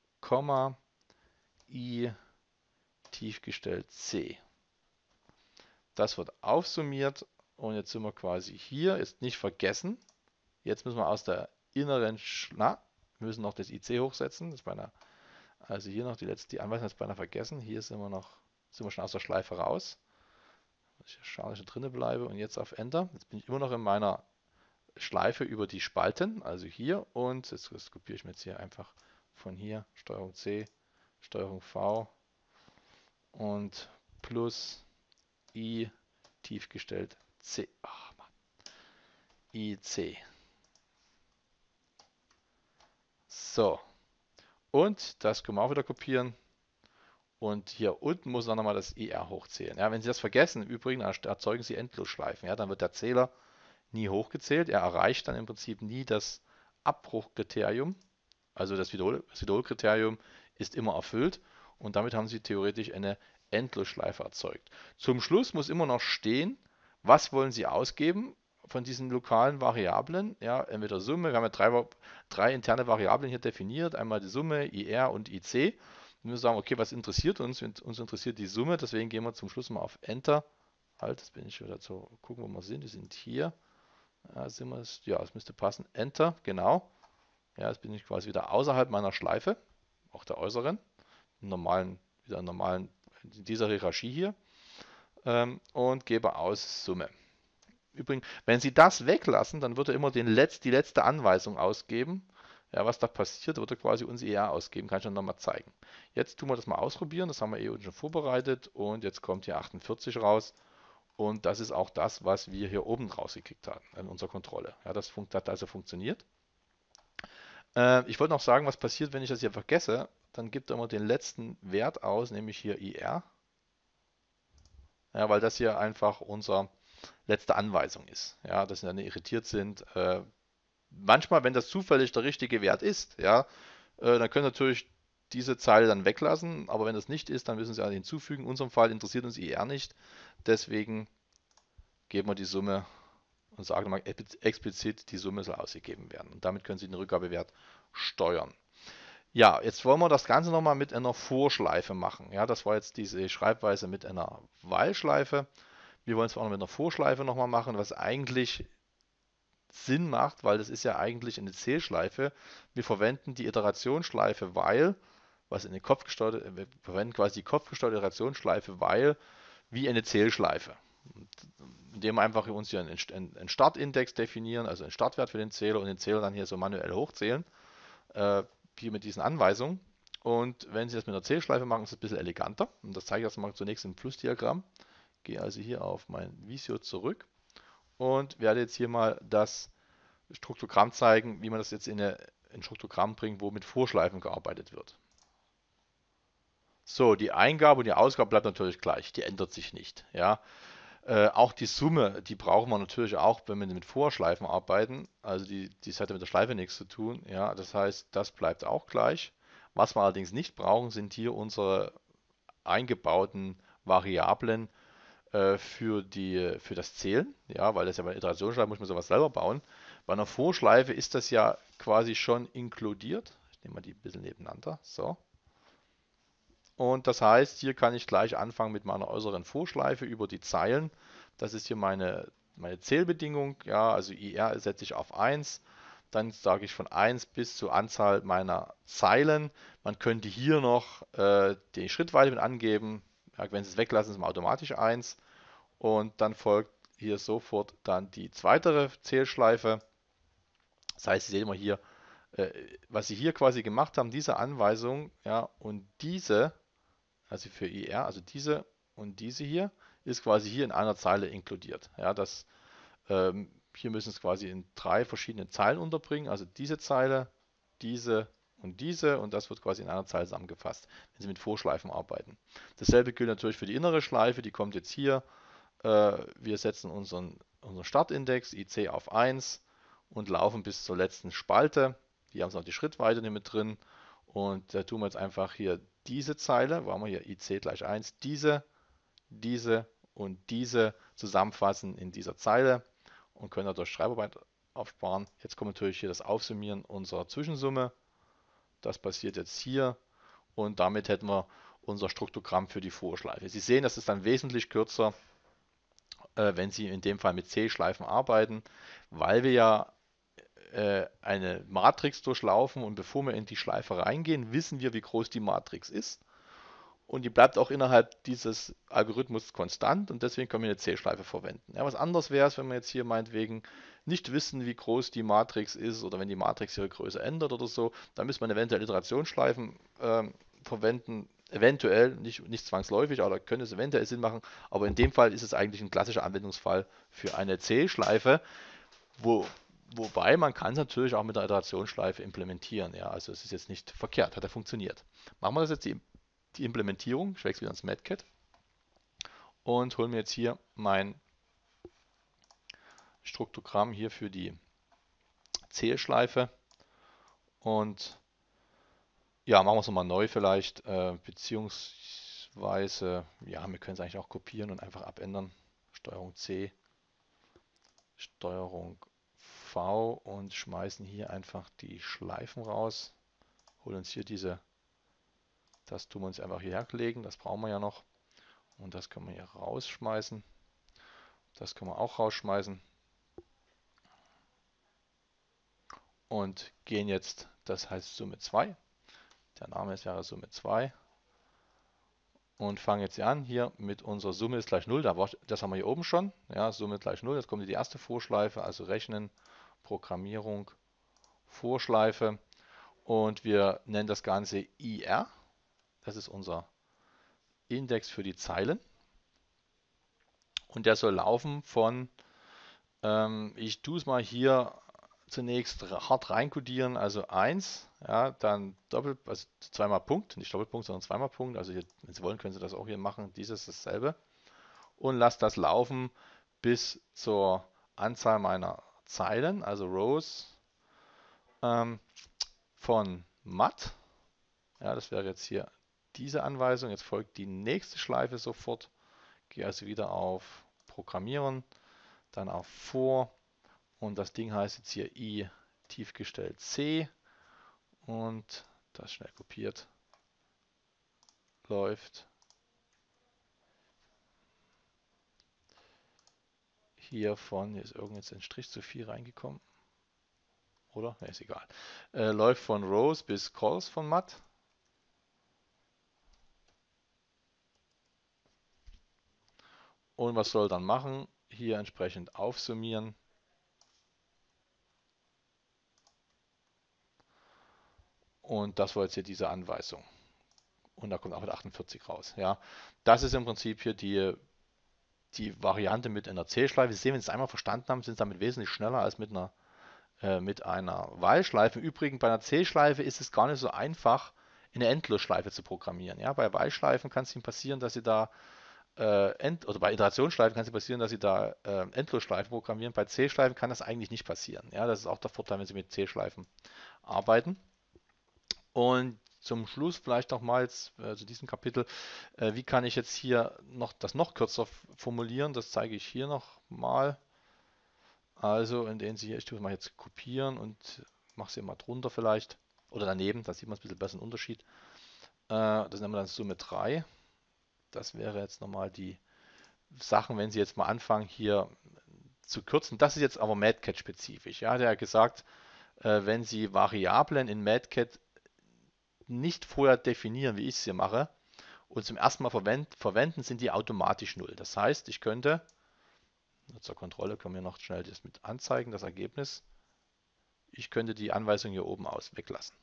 I tief gestellt C. Das wird aufsummiert und jetzt sind wir quasi hier. Jetzt nicht vergessen, jetzt müssen wir aus der inneren, wir müssen noch das IC hochsetzen. Das ist beinahe, also hier noch die Anweisung ist beinahe vergessen. Hier sind wir schon aus der Schleife raus. Ich schaue, dass ich drinne bleibe und jetzt auf Enter. Jetzt bin ich immer noch in meiner Schleife über die Spalten, also hier und jetzt kopiere ich mir jetzt hier einfach von hier Steuerung C, Steuerung V und plus I tief gestellt C. Ach, Mann. IC. So, und das können wir auch wieder kopieren. Und hier unten muss dann nochmal das IR hochzählen. Ja, wenn Sie das vergessen, im Übrigen erzeugen Sie Endlosschleifen. Ja, dann wird der Zähler nie hochgezählt. Er erreicht dann im Prinzip nie das Abbruchkriterium. Also das Wiederholkriterium ist immer erfüllt. Und damit haben Sie theoretisch eine Endlosschleife erzeugt. Zum Schluss muss immer noch stehen, was wollen Sie ausgeben von diesen lokalen Variablen. Ja, entweder Summe, wir haben ja drei interne Variablen hier definiert, einmal die Summe, IR und IC. Und wir sagen, okay, was interessiert uns? Uns interessiert die Summe, deswegen gehen wir zum Schluss mal auf Enter. Halt, jetzt bin ich wieder zu gucken, wo wir sind. Die sind hier. Ja, es müsste passen. Enter, genau. Ja, jetzt bin ich quasi wieder außerhalb meiner Schleife, auch der äußeren, in dieser Hierarchie hier, und gebe aus Summe. Übrigens, wenn Sie das weglassen, dann wird er immer die letzte Anweisung ausgeben. Ja, was da passiert, wird er quasi uns ER ausgeben. Kann ich dann nochmal zeigen. Jetzt tun wir das mal ausprobieren. Das haben wir schon vorbereitet. Und jetzt kommt hier 48 raus. Und das ist auch das, was wir hier oben rausgekriegt haben in unserer Kontrolle. Ja, das hat also funktioniert. Ich wollte noch sagen, was passiert, wenn ich das hier vergesse. Dann gibt er immer den letzten Wert aus, nämlich hier IR. Ja, weil das hier einfach unsere letzte Anweisung ist. Ja, dass sie dann irritiert sind. Manchmal, wenn das zufällig der richtige Wert ist, ja, dann können natürlich diese Zeile dann weglassen, aber wenn das nicht ist, dann müssen sie alle hinzufügen. In unserem Fall interessiert uns IR nicht, deswegen geben wir die Summe und sagen mal explizit, die Summe soll ausgegeben werden. Und damit können Sie den Rückgabewert steuern. Ja, jetzt wollen wir das Ganze nochmal mit einer Vorschleife machen. Ja, das war jetzt diese Schreibweise mit einer While-Schleife. Wir wollen es auch noch mit einer Vorschleife nochmal machen, was eigentlich Sinn macht, weil das ist ja eigentlich eine Zählschleife. Wir verwenden die Iterationsschleife while, wir verwenden quasi die kopfgesteuerte Iterationsschleife while wie eine Zählschleife. Indem wir einfach uns hier einen Startindex definieren, also einen Startwert für den Zähler und den Zähler dann hier so manuell hochzählen. hier mit diesen Anweisungen. Und wenn Sie das mit einer Zählschleife machen, ist es ein bisschen eleganter. Und das zeige ich erstmal zunächst im Flussdiagramm. Gehe also hier auf mein Visio zurück und werde jetzt hier mal das Struktogramm zeigen, wie man das jetzt in ein Struktogramm bringt, wo mit Vorschleifen gearbeitet wird. So, die Eingabe und die Ausgabe bleibt natürlich gleich, die ändert sich nicht. Ja. Auch die Summe, die brauchen wir natürlich auch, wenn wir mit Vorschleifen arbeiten. Also die hat ja mit der Schleife nichts zu tun. Ja. Das heißt, das bleibt auch gleich. Was wir allerdings nicht brauchen, sind hier unsere eingebauten Variablen für das Zählen. Ja, weil das ja bei einer Iterationsschleife muss man sowas selber bauen. Bei einer Vorschleife ist das ja quasi schon inkludiert. Ich nehme mal die ein bisschen nebeneinander. So. Und das heißt, hier kann ich gleich anfangen mit meiner äußeren Vorschleife über die Zeilen. Das ist hier meine Zählbedingung. Ja, also IR setze ich auf 1. Dann sage ich von 1 bis zur Anzahl meiner Zeilen. Man könnte hier noch die Schrittweite mit angeben. Ja, wenn Sie es weglassen, ist es automatisch 1. Und dann folgt hier sofort dann die zweite Zählschleife. Das heißt, Sie sehen immer hier, äh, was Sie hier quasi gemacht haben, diese Anweisung, ja, und diese, also für IR, also diese und diese hier, ist quasi hier in einer Zeile inkludiert. Ja, hier müssen Sie es quasi in 3 verschiedenen Zeilen unterbringen, also diese Zeile, diese und das wird quasi in einer Zeile zusammengefasst, wenn Sie mit Vorschleifen arbeiten. Dasselbe gilt natürlich für die innere Schleife, die kommt jetzt hier. Wir setzen unseren Startindex IC auf 1 und laufen bis zur letzten Spalte. Hier haben Sie noch die Schrittweite mit drin. Und da tun wir jetzt einfach hier diese Zeile, wo haben wir hier IC gleich 1, diese und diese zusammenfassen in dieser Zeile und können dadurch Schreibarbeit aufsparen. Jetzt kommt natürlich hier das Aufsummieren unserer Zwischensumme. Das passiert jetzt hier und damit hätten wir unser Struktogramm für die Vorschleife. Sie sehen, das ist dann wesentlich kürzer, wenn Sie in dem Fall mit C-Schleifen arbeiten, weil wir ja eine Matrix durchlaufen und bevor wir in die Schleife reingehen, wissen wir, wie groß die Matrix ist. Und die bleibt auch innerhalb dieses Algorithmus konstant und deswegen können wir eine C-Schleife verwenden. Ja, was anderes wäre es, wenn wir jetzt hier meinetwegen nicht wissen, wie groß die Matrix ist oder wenn die Matrix ihre Größe ändert oder so, dann müsste man eventuell Iterationsschleifen verwenden. Eventuell, nicht zwangsläufig, aber da könnte es eventuell Sinn machen. Aber in dem Fall ist es eigentlich ein klassischer Anwendungsfall für eine C-Schleife, wo, wobei man kann es natürlich auch mit einer Iterationsschleife implementieren. Ja, also es ist jetzt nicht verkehrt, hat ja funktioniert. Machen wir das jetzt die Implementierung. Ich wechsle wieder ins Madcat und hole mir jetzt hier mein Struktogramm hier für die Zählschleife und ja, machen wir es nochmal neu vielleicht, beziehungsweise, ja, wir können es eigentlich auch kopieren und einfach abändern. Steuerung C, Steuerung V und schmeißen hier einfach die Schleifen raus. Holen uns hier das tun wir uns einfach hierher legen, das brauchen wir ja noch. Und das können wir hier rausschmeißen. Das können wir auch rausschmeißen. Und gehen jetzt, das heißt Summe 2. Der Name ist ja Summe 2. Und fangen jetzt hier an, hier mit unserer Summe ist gleich 0. Das haben wir hier oben schon. Ja, Summe gleich 0. Jetzt kommt die erste Vorschleife, also Rechnen, Programmierung, Vorschleife. Und wir nennen das Ganze IR. Das ist unser Index für die Zeilen. Und der soll laufen von, ich tue es mal hier zunächst hart reinkodieren, also 1, ja, dann also zweimal Punkt, nicht Doppelpunkt, sondern zweimal Punkt. Also hier, wenn Sie wollen, können Sie das auch hier machen. Dieses ist dasselbe. Und lasse das laufen bis zur Anzahl meiner Zeilen, also Rows von Mat. Ja, das wäre jetzt hier diese Anweisung. Jetzt folgt die nächste Schleife sofort. Gehe also wieder auf Programmieren, dann auf Vor. Und das Ding heißt jetzt hier i tiefgestellt C und das schnell kopiert läuft hier ist irgend jetzt ein Strich zu viel reingekommen, oder? Ne, ist egal. Läuft von Rows bis Calls von Mat. Und was soll dann machen? Hier entsprechend aufsummieren. Und das war jetzt hier diese Anweisung. Und da kommt auch mit 48 raus. Ja, das ist im Prinzip hier die Variante mit einer Zählschleife. Sie sehen, wenn Sie es einmal verstanden haben, sind Sie damit wesentlich schneller als mit einer While-Schleife. Im Übrigen bei einer Zählschleife ist es gar nicht so einfach, eine Endlosschleife zu programmieren. Ja, bei While-Schleifen kann es Ihnen passieren, dass Sie da oder bei Iterationsschleifen kann es passieren, dass Sie da Endlosschleifen programmieren. Bei C-Schleifen kann das eigentlich nicht passieren. Ja, das ist auch der Vorteil, wenn Sie mit C-Schleifen arbeiten. Und zum Schluss vielleicht nochmals zu diesem Kapitel, wie kann ich jetzt hier noch kürzer formulieren? Das zeige ich hier nochmal. Also, indem Sie hier, ich tue es mal jetzt kopieren und mache es hier mal drunter vielleicht. Oder daneben, da sieht man ein bisschen besser den Unterschied. Das nennen wir dann Summe 3. Das wäre jetzt nochmal die Sachen, wenn Sie jetzt mal anfangen hier zu kürzen. Das ist jetzt aber MadCat-spezifisch. Ja, der hat gesagt, wenn Sie Variablen in MadCat nicht vorher definieren, wie ich es hier mache, und zum ersten Mal verwenden, sind die automatisch 0. Das heißt, ich könnte, zur Kontrolle können wir noch schnell das mit anzeigen, das Ergebnis. Ich könnte die Anweisung hier oben aus weglassen.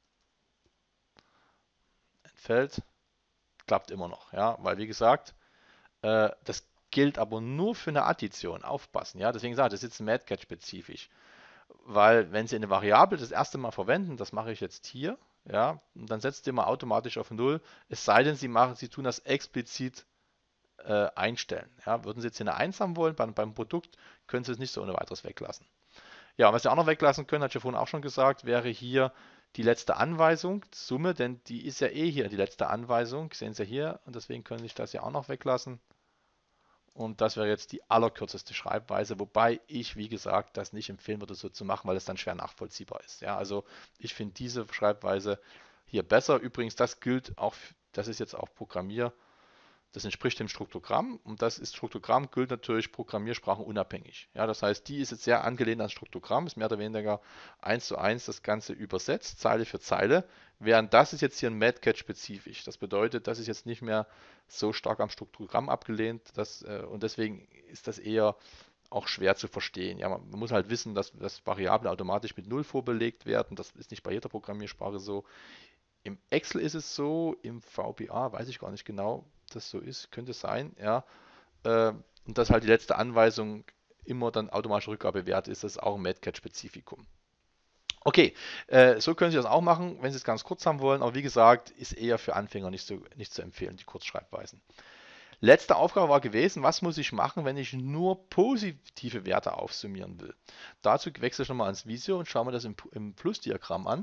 Entfällt, klappt immer noch, ja, weil wie gesagt, das gilt aber nur für eine Addition. Aufpassen, ja, deswegen sage ich, das ist jetzt MadCat-spezifisch. Weil wenn Sie eine Variable das erste Mal verwenden, das mache ich jetzt hier, ja, und dann setzt ihr mal automatisch auf 0, es sei denn, Sie tun das explizit einstellen. Ja, würden Sie jetzt hier eine 1 haben wollen beim Produkt, können Sie es nicht so ohne weiteres weglassen. Ja, und was Sie auch noch weglassen können, hatte ich ja vorhin auch schon gesagt, wäre hier die letzte Anweisung, Summe, denn die ist ja eh hier die letzte Anweisung, sehen Sie hier, und deswegen könnte ich das ja auch noch weglassen. Und das wäre jetzt die allerkürzeste Schreibweise, wobei ich, wie gesagt, das nicht empfehlen würde, so zu machen, weil es dann schwer nachvollziehbar ist. Ja, also ich finde diese Schreibweise hier besser. Übrigens, das gilt auch, das ist jetzt auch das entspricht dem Struktogramm und das ist Struktogramm gilt natürlich Programmiersprachen unabhängig. Ja, das heißt, die ist jetzt sehr angelehnt an Struktogramm, ist mehr oder weniger 1:1 das Ganze übersetzt, Zeile für Zeile, während das ist jetzt hier ein MadCat-spezifisch. Das bedeutet, das ist jetzt nicht mehr so stark am Struktogramm abgelehnt und deswegen ist das eher auch schwer zu verstehen. Ja, man muss halt wissen, dass Variablen automatisch mit 0 vorbelegt werden. Das ist nicht bei jeder Programmiersprache so. Im Excel ist es so, im VBA weiß ich gar nicht genau, ob das so ist, könnte sein, ja. Äh, und dass halt die letzte Anweisung immer dann automatische Rückgabe wert ist, das ist auch ein MadCat-Spezifikum. Okay, so können Sie das auch machen, wenn Sie es ganz kurz haben wollen, aber wie gesagt, ist eher für Anfänger nicht zu empfehlen, die Kurzschreibweisen. Letzte Aufgabe war gewesen, was muss ich machen, wenn ich nur positive Werte aufsummieren will? Dazu wechsle ich nochmal ans Visio und schaue mir das im Plus-Diagramm an.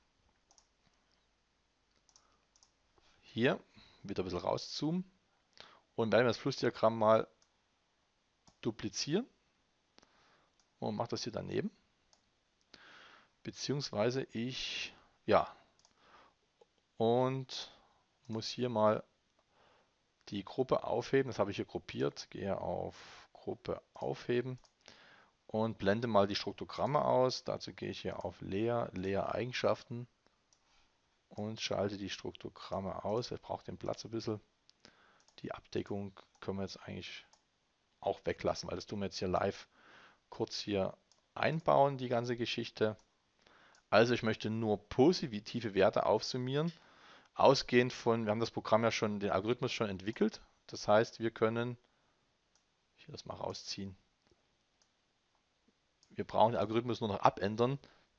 Hier wieder ein bisschen rauszoomen und werde mir das Flussdiagramm mal duplizieren und mache das hier daneben. Beziehungsweise ja, und muss hier mal die Gruppe aufheben. Das habe ich hier gruppiert. Gehe auf Gruppe aufheben und blende mal die Struktogramme aus. Dazu gehe ich hier auf Leer Eigenschaften und schalte die Struktogramme aus. Es braucht den Platz ein bisschen. Die Abdeckung können wir jetzt eigentlich auch weglassen, weil das tun wir jetzt hier live kurz hier einbauen, die ganze Geschichte. Also ich möchte nur positive Werte aufsummieren, ausgehend von, wir haben das Programm ja schon, den Algorithmus schon entwickelt. Das heißt, wir können, ich will das mal rausziehen, wir brauchen den Algorithmus nur noch abändern.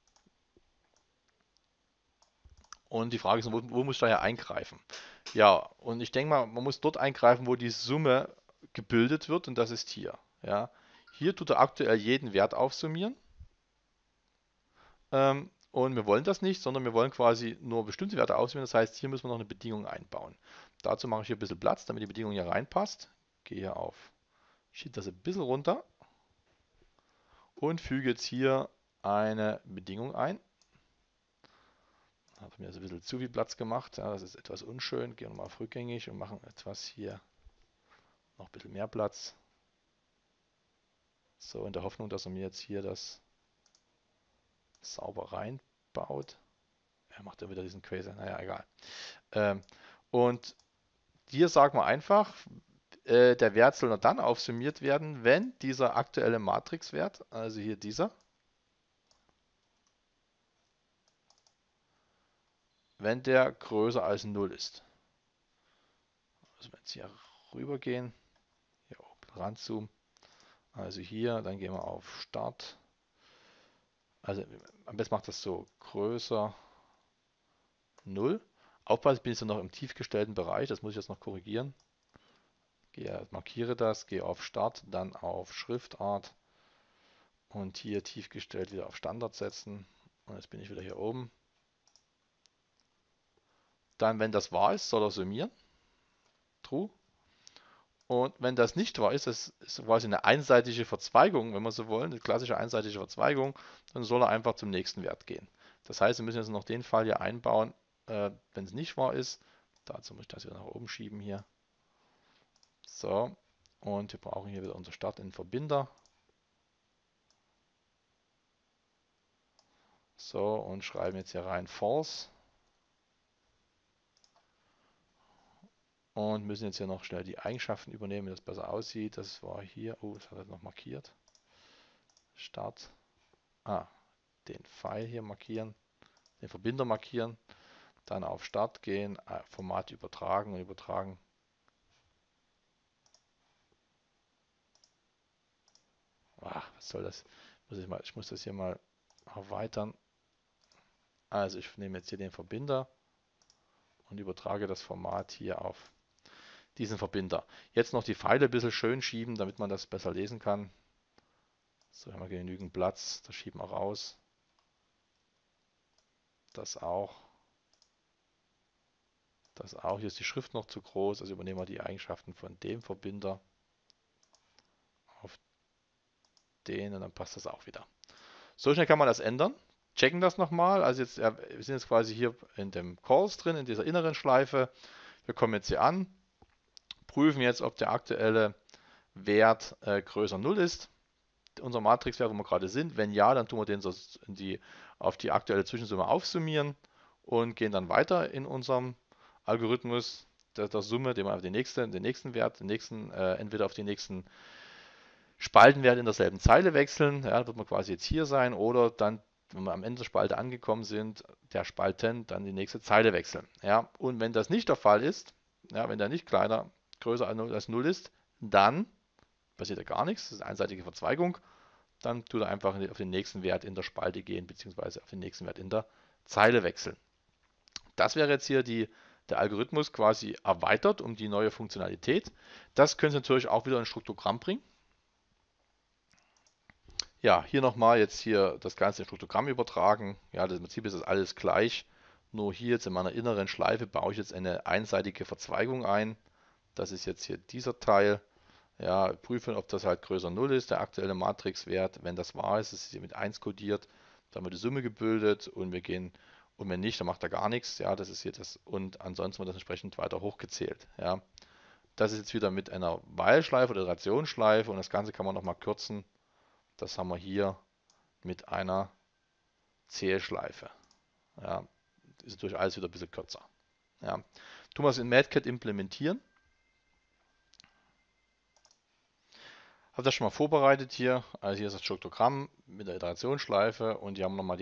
Und die Frage ist, wo muss ich daher eingreifen? Ja, und ich denke mal, man muss dort eingreifen, wo die Summe gebildet wird, und das ist hier. Ja. Hier tut er aktuell jeden Wert aufsummieren. Und wir wollen das nicht, sondern wir wollen quasi nur bestimmte Werte auswählen. Das heißt, hier müssen wir noch eine Bedingung einbauen. Dazu mache ich hier ein bisschen Platz, damit die Bedingung hier reinpasst. Gehe hier auf, schiebe das ein bisschen runter und füge jetzt hier eine Bedingung ein. Habe mir also ein bisschen zu viel Platz gemacht. Ja, das ist etwas unschön. Gehen wir mal auf rückgängig und machen etwas hier noch ein bisschen mehr Platz. So, in der Hoffnung, dass er mir jetzt hier das sauber reinbaut. Er macht ja wieder diesen Crazy. Naja, egal. Und hier sagen wir einfach, der Wert soll nur dann aufsummiert werden, wenn dieser aktuelle Matrixwert, also hier dieser, wenn der größer als 0 ist. Also wenn wir jetzt hier rüber gehen, hier oben ranzoomen, also hier, dann gehen wir auf Start. Also am besten macht das so größer 0. Aufpassen, ich bin jetzt noch im tiefgestellten Bereich, das muss ich jetzt noch korrigieren. Markiere das, gehe auf Start, dann auf Schriftart und hier tiefgestellt wieder auf Standard setzen. Und jetzt bin ich wieder hier oben. Dann, wenn das wahr ist, soll er summieren. True. Und wenn das nicht wahr ist, das ist quasi eine einseitige Verzweigung, wenn wir so wollen, eine klassische einseitige Verzweigung, dann soll er einfach zum nächsten Wert gehen. Das heißt, wir müssen jetzt noch den Fall hier einbauen, wenn es nicht wahr ist. Dazu muss ich das wieder nach oben schieben hier. So, und wir brauchen hier wieder unser Start in Verbinder. So, und schreiben jetzt hier rein false. Und müssen jetzt hier noch schnell die Eigenschaften übernehmen, damit das besser aussieht. Das war hier, oh, das hat er noch markiert. Start. Den Pfeil hier markieren, den Verbinder markieren, dann auf Start gehen, Format übertragen und übertragen. Was soll das? Ich muss das hier mal erweitern. Also ich nehme jetzt hier den Verbinder und übertrage das Format hier auf diesen Verbinder. Jetzt noch die Pfeile ein bisschen schön schieben, damit man das besser lesen kann. So haben wir genügend Platz, das schieben wir raus. Das auch. Das auch. Hier ist die Schrift noch zu groß, also übernehmen wir die Eigenschaften von dem Verbinder auf den und dann passt das auch wieder. So schnell kann man das ändern. Checken das nochmal. Also jetzt, wir sind jetzt quasi hier in dem Calls drin, in dieser inneren Schleife. Wir kommen jetzt hier an, prüfen jetzt, ob der aktuelle Wert größer 0 ist. Unser Matrixwert, wo wir gerade sind. Wenn ja, dann tun wir den so auf die aktuelle Zwischensumme aufsummieren und gehen dann weiter in unserem Algorithmus der Summe, den wir auf den nächsten Wert, entweder auf den nächsten Spaltenwert in derselben Zeile wechseln. Ja, wird man quasi jetzt hier sein oder dann, wenn wir am Ende der Spalte angekommen sind, der Spalten dann die nächste Zeile wechseln. Ja, und wenn das nicht der Fall ist, ja, wenn der nicht größer als 0 ist, dann passiert ja gar nichts, das ist eine einseitige Verzweigung, dann tut er einfach auf den nächsten Wert in der Spalte gehen, beziehungsweise auf den nächsten Wert in der Zeile wechseln. Das wäre jetzt hier der Algorithmus quasi erweitert um die neue Funktionalität. Das können Sie natürlich auch wieder in ein Struktogramm bringen. Ja, hier nochmal jetzt hier das Ganze in Struktogramm übertragen. Ja, im Prinzip ist das alles gleich. Nur hier jetzt in meiner inneren Schleife baue ich jetzt eine einseitige Verzweigung ein. Das ist jetzt hier dieser Teil. Ja, prüfen, ob das halt größer 0 ist, der aktuelle Matrixwert. Wenn das wahr ist, ist es hier mit 1 kodiert. Dann wird die Summe gebildet und wenn nicht, dann macht er gar nichts. Ja, das ist hier das. Und ansonsten wird das entsprechend weiter hochgezählt. Ja, das ist jetzt wieder mit einer While-Schleife oder Iterationsschleife und das Ganze kann man nochmal kürzen. Das haben wir hier mit einer Zählschleife. Ja, ist natürlich alles wieder ein bisschen kürzer. Ja. Tun wir es in MadCat implementieren. Habe das schon mal vorbereitet hier. Also hier ist das Struktogramm mit der Iterationsschleife und hier haben wir nochmal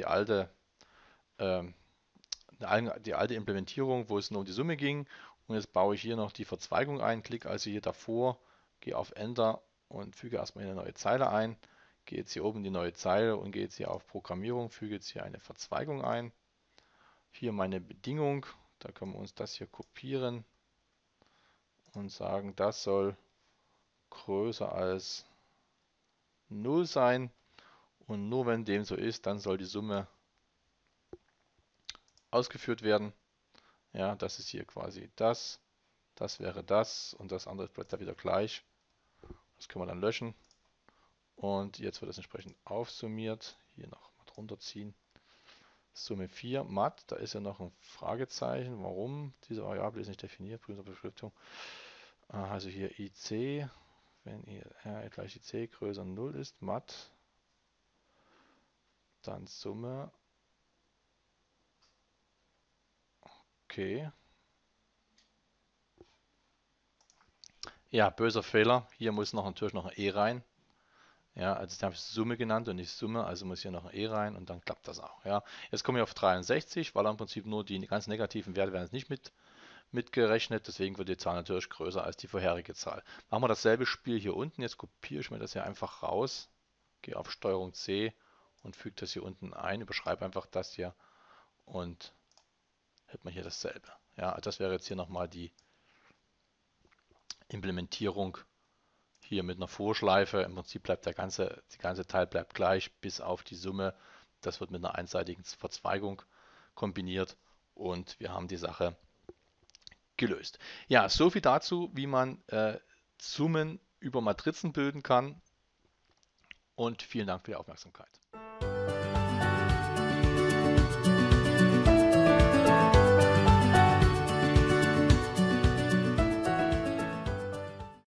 die alte Implementierung, wo es nur um die Summe ging. Und jetzt baue ich hier noch die Verzweigung ein. Klicke also hier davor, gehe auf Enter und füge erstmal eine neue Zeile ein. Gehe jetzt hier oben in die neue Zeile und gehe jetzt hier auf Programmierung, füge jetzt hier eine Verzweigung ein. Hier meine Bedingung, da können wir uns das hier kopieren und sagen, das soll größer als 0 sein und nur wenn dem so ist, dann soll die Summe ausgeführt werden. Ja, das ist hier quasi das wäre das und das andere bleibt da wieder gleich. Das können wir dann löschen und jetzt wird es entsprechend aufsummiert. Hier noch mal drunter ziehen. Summe 4 matt, da ist ja noch ein Fragezeichen. Warum? Diese Variable ist nicht definiert, Beschriftung. Also hier IC, wenn R gleich IC größer 0 ist, matt, dann Summe. Okay. Ja, böser Fehler. Hier muss natürlich noch ein E rein. Ja, also jetzt habe ich Summe genannt und nicht Summe, also muss hier noch ein E rein und dann klappt das auch. Ja, jetzt komme ich auf 63, weil im Prinzip nur die ganz negativen Werte werden jetzt nicht mitgerechnet, deswegen wird die Zahl natürlich größer als die vorherige Zahl. Machen wir dasselbe Spiel hier unten, jetzt kopiere ich mir das hier einfach raus, gehe auf Steuerung C und füge das hier unten ein, überschreibe einfach das hier und hätte man hier dasselbe. Ja, das wäre jetzt hier nochmal die Implementierung hier mit einer Vorschleife. Im Prinzip bleibt die ganze Teil bleibt gleich, bis auf die Summe. Das wird mit einer einseitigen Verzweigung kombiniert und wir haben die Sache gelöst. Ja, so viel dazu, wie man Summen über Matrizen bilden kann und vielen Dank für die Aufmerksamkeit.